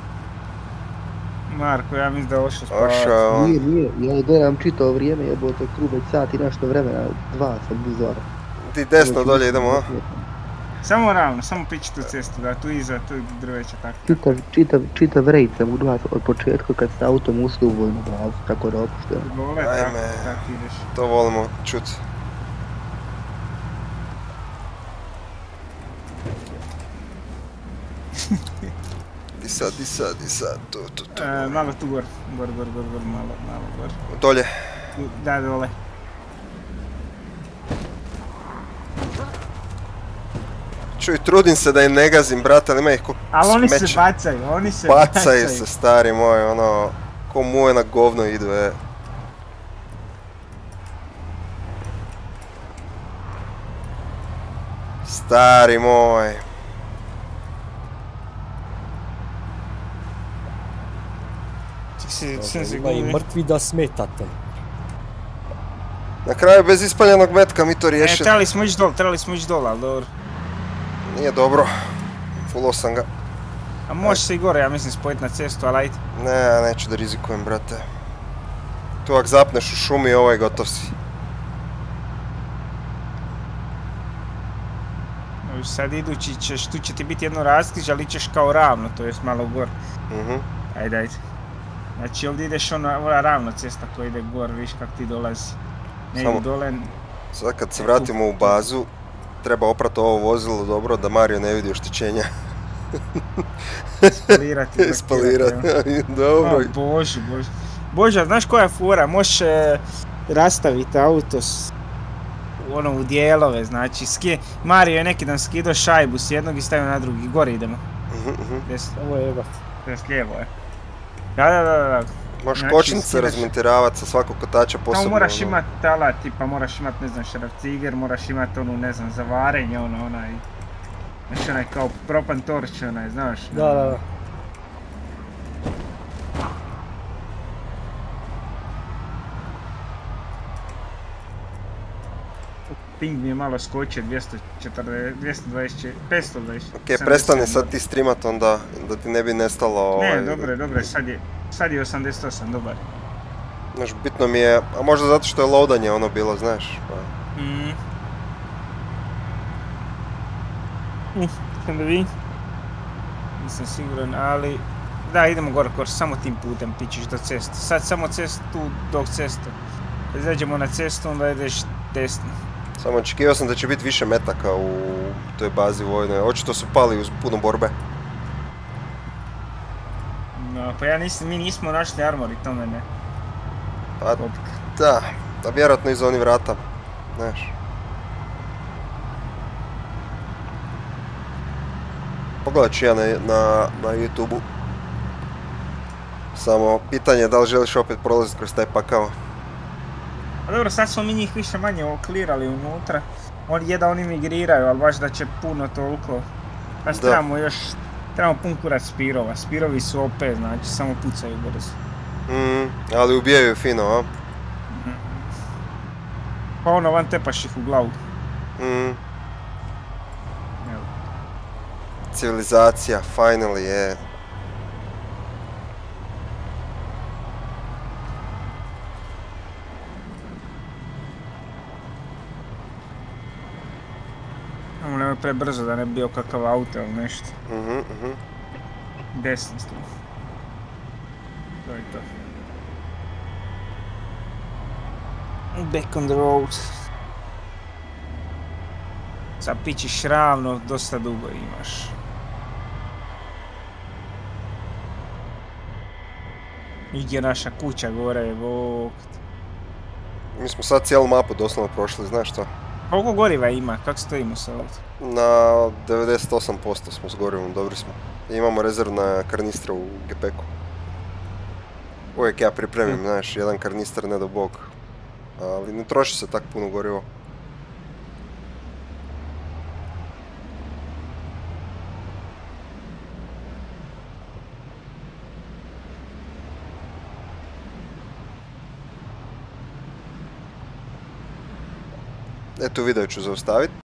Marko, ja mislim da je ošao spavati. Ošao on. Nije, nije, ja gledam čito vrijeme, jebote, krug već sat i nešto vremena, dva sam bizora. Ti desno dolje idemo, a? Samo ravno, samo pići tu cestu, da, tu iza, tu drveća, tako. Čitav, čitav, čitav rejt sam udva od početka kad ste autom ušli u vojnu bazu, tako da opušteno. Gole, tako, Ajme, tako ideš. to volimo čut. Di sad, di sad, di sad, tu, tu, tu. E, malo tu gor, gor, gor, gor, gor, malo, malo gor. Dolje. Da, dole. Čuj, trudim se da im ne gazim, brate, ali ima ih ko smeća. Ali oni se bacaju, oni se bacaju. Bacaju se, stari moj, ono, ko muje na govno idu, e. Stari moj. Ti si, sam si Ima i gubi. mrtvi da smetate. Na kraju bez ispaljenog metka mi to E, riješili. trebali smo ići dol, trebali smo ići dol, ali dobro. Nije dobro. Fullo sam ga. A može se i gore, ja mislim, spojiti na cestu, ali ajde. Ne, neću da rizikujem, brate. Tu ako zapneš u šumi, ovaj gotov si. Sad idući ćeš, tu će ti biti jedno raskrižje, ali ćeš kao ravno, to jest malo gor. Mhm. Ajde, ajde. Znači ovdje ideš ona, ona ravna cesta koja ide gor, viš kak ti dolazi. Ne Samo- idu dole. Sad kad se vratimo u bazu, treba oprati ovo vozilo dobro da Mario ne vidi oštećenja. Spalirati. Spalirati, dobro. O, bože, bože. Bože, znaš koja je fora? Možeš e, rastaviti auto s, ono, u dijelove, znači ski... Mario je neki dan skidao šajbu s jednog i stavio na drugi, gore idemo. Mhm, mhm. Des, Ovo je jebat. des lijevo je. Da, da, da, da. Možeš Znači, kočnice skidaš- razmontiravati sa svakog kotača posebno. Samo moraš ono. imat alat, tipa moraš imat, ne znam, šrafciger, moraš imat onu, ne znam, za varenje, ono, onaj... Znači onaj kao propan torč, onaj, znaš? Da, da, da. Ping mi je malo skočio, dvjesto četrdeset, dvjesto dvadeset, petsto dvadeset. Ok, prestani sad ti streamat onda, da ti ne bi nestalo ovaj... Ne, dobro je, dobro je, sad je, sad je osamdeset osam, dobar. Znaš, bitno mi je, a možda zato što je loadanje ono bilo, znaš. Pa. Mm. Mm, sam da vi? Nisam siguran, ali... Da, idemo gore, gore, samo tim putem ti ćeš do ceste. Sad samo cestu dok cestu. Kad izađemo na cestu, onda ideš desno. Samo očekivao sam da će biti više metaka u toj bazi vojnoj. Očito su pali uz puno borbe. No, pa ja nisam, mi nismo našli armor i tome ne. Pa Kopka. da, da vjerojatno iza onih vrata. Znaš. Pogledat ću ja na, na, na YouTube-u. Samo pitanje je da li želiš opet prolaziti kroz taj pakao. A dobro, sad smo mi njih više manje oklirali unutra. On je da oni migriraju, ali baš da će puno toliko. Pa Da. trebamo još, trebamo pun kurac spirova. Spirovi su O P, znači samo pucaju brzo. Mm, ali ubijaju fino, a? Pa ono, van tepaš ih u glavu. Mm, Evo. civilizacija, finally, je. Samo nemoj prebrzo da ne bi bio kakav auto ili nešto. Mhm, mhm. Desno tu. To je to. Back on the road. Sad pićiš ravno, dosta dugo imaš. Ide naša kuća gore, je bok. Mi smo sad cijelu mapu doslovno prošli, znaš što? Koliko goriva ima? Kako stojimo sa ovdje? Na devedeset osam posto smo s gorivom, dobri smo. Imamo rezervna karnistra u gepeku. Uvijek ja pripremim, znaš, jedan karnister, ne do bog. Ali ne troši se tak puno gorivo. Eto, video ću zaustaviti.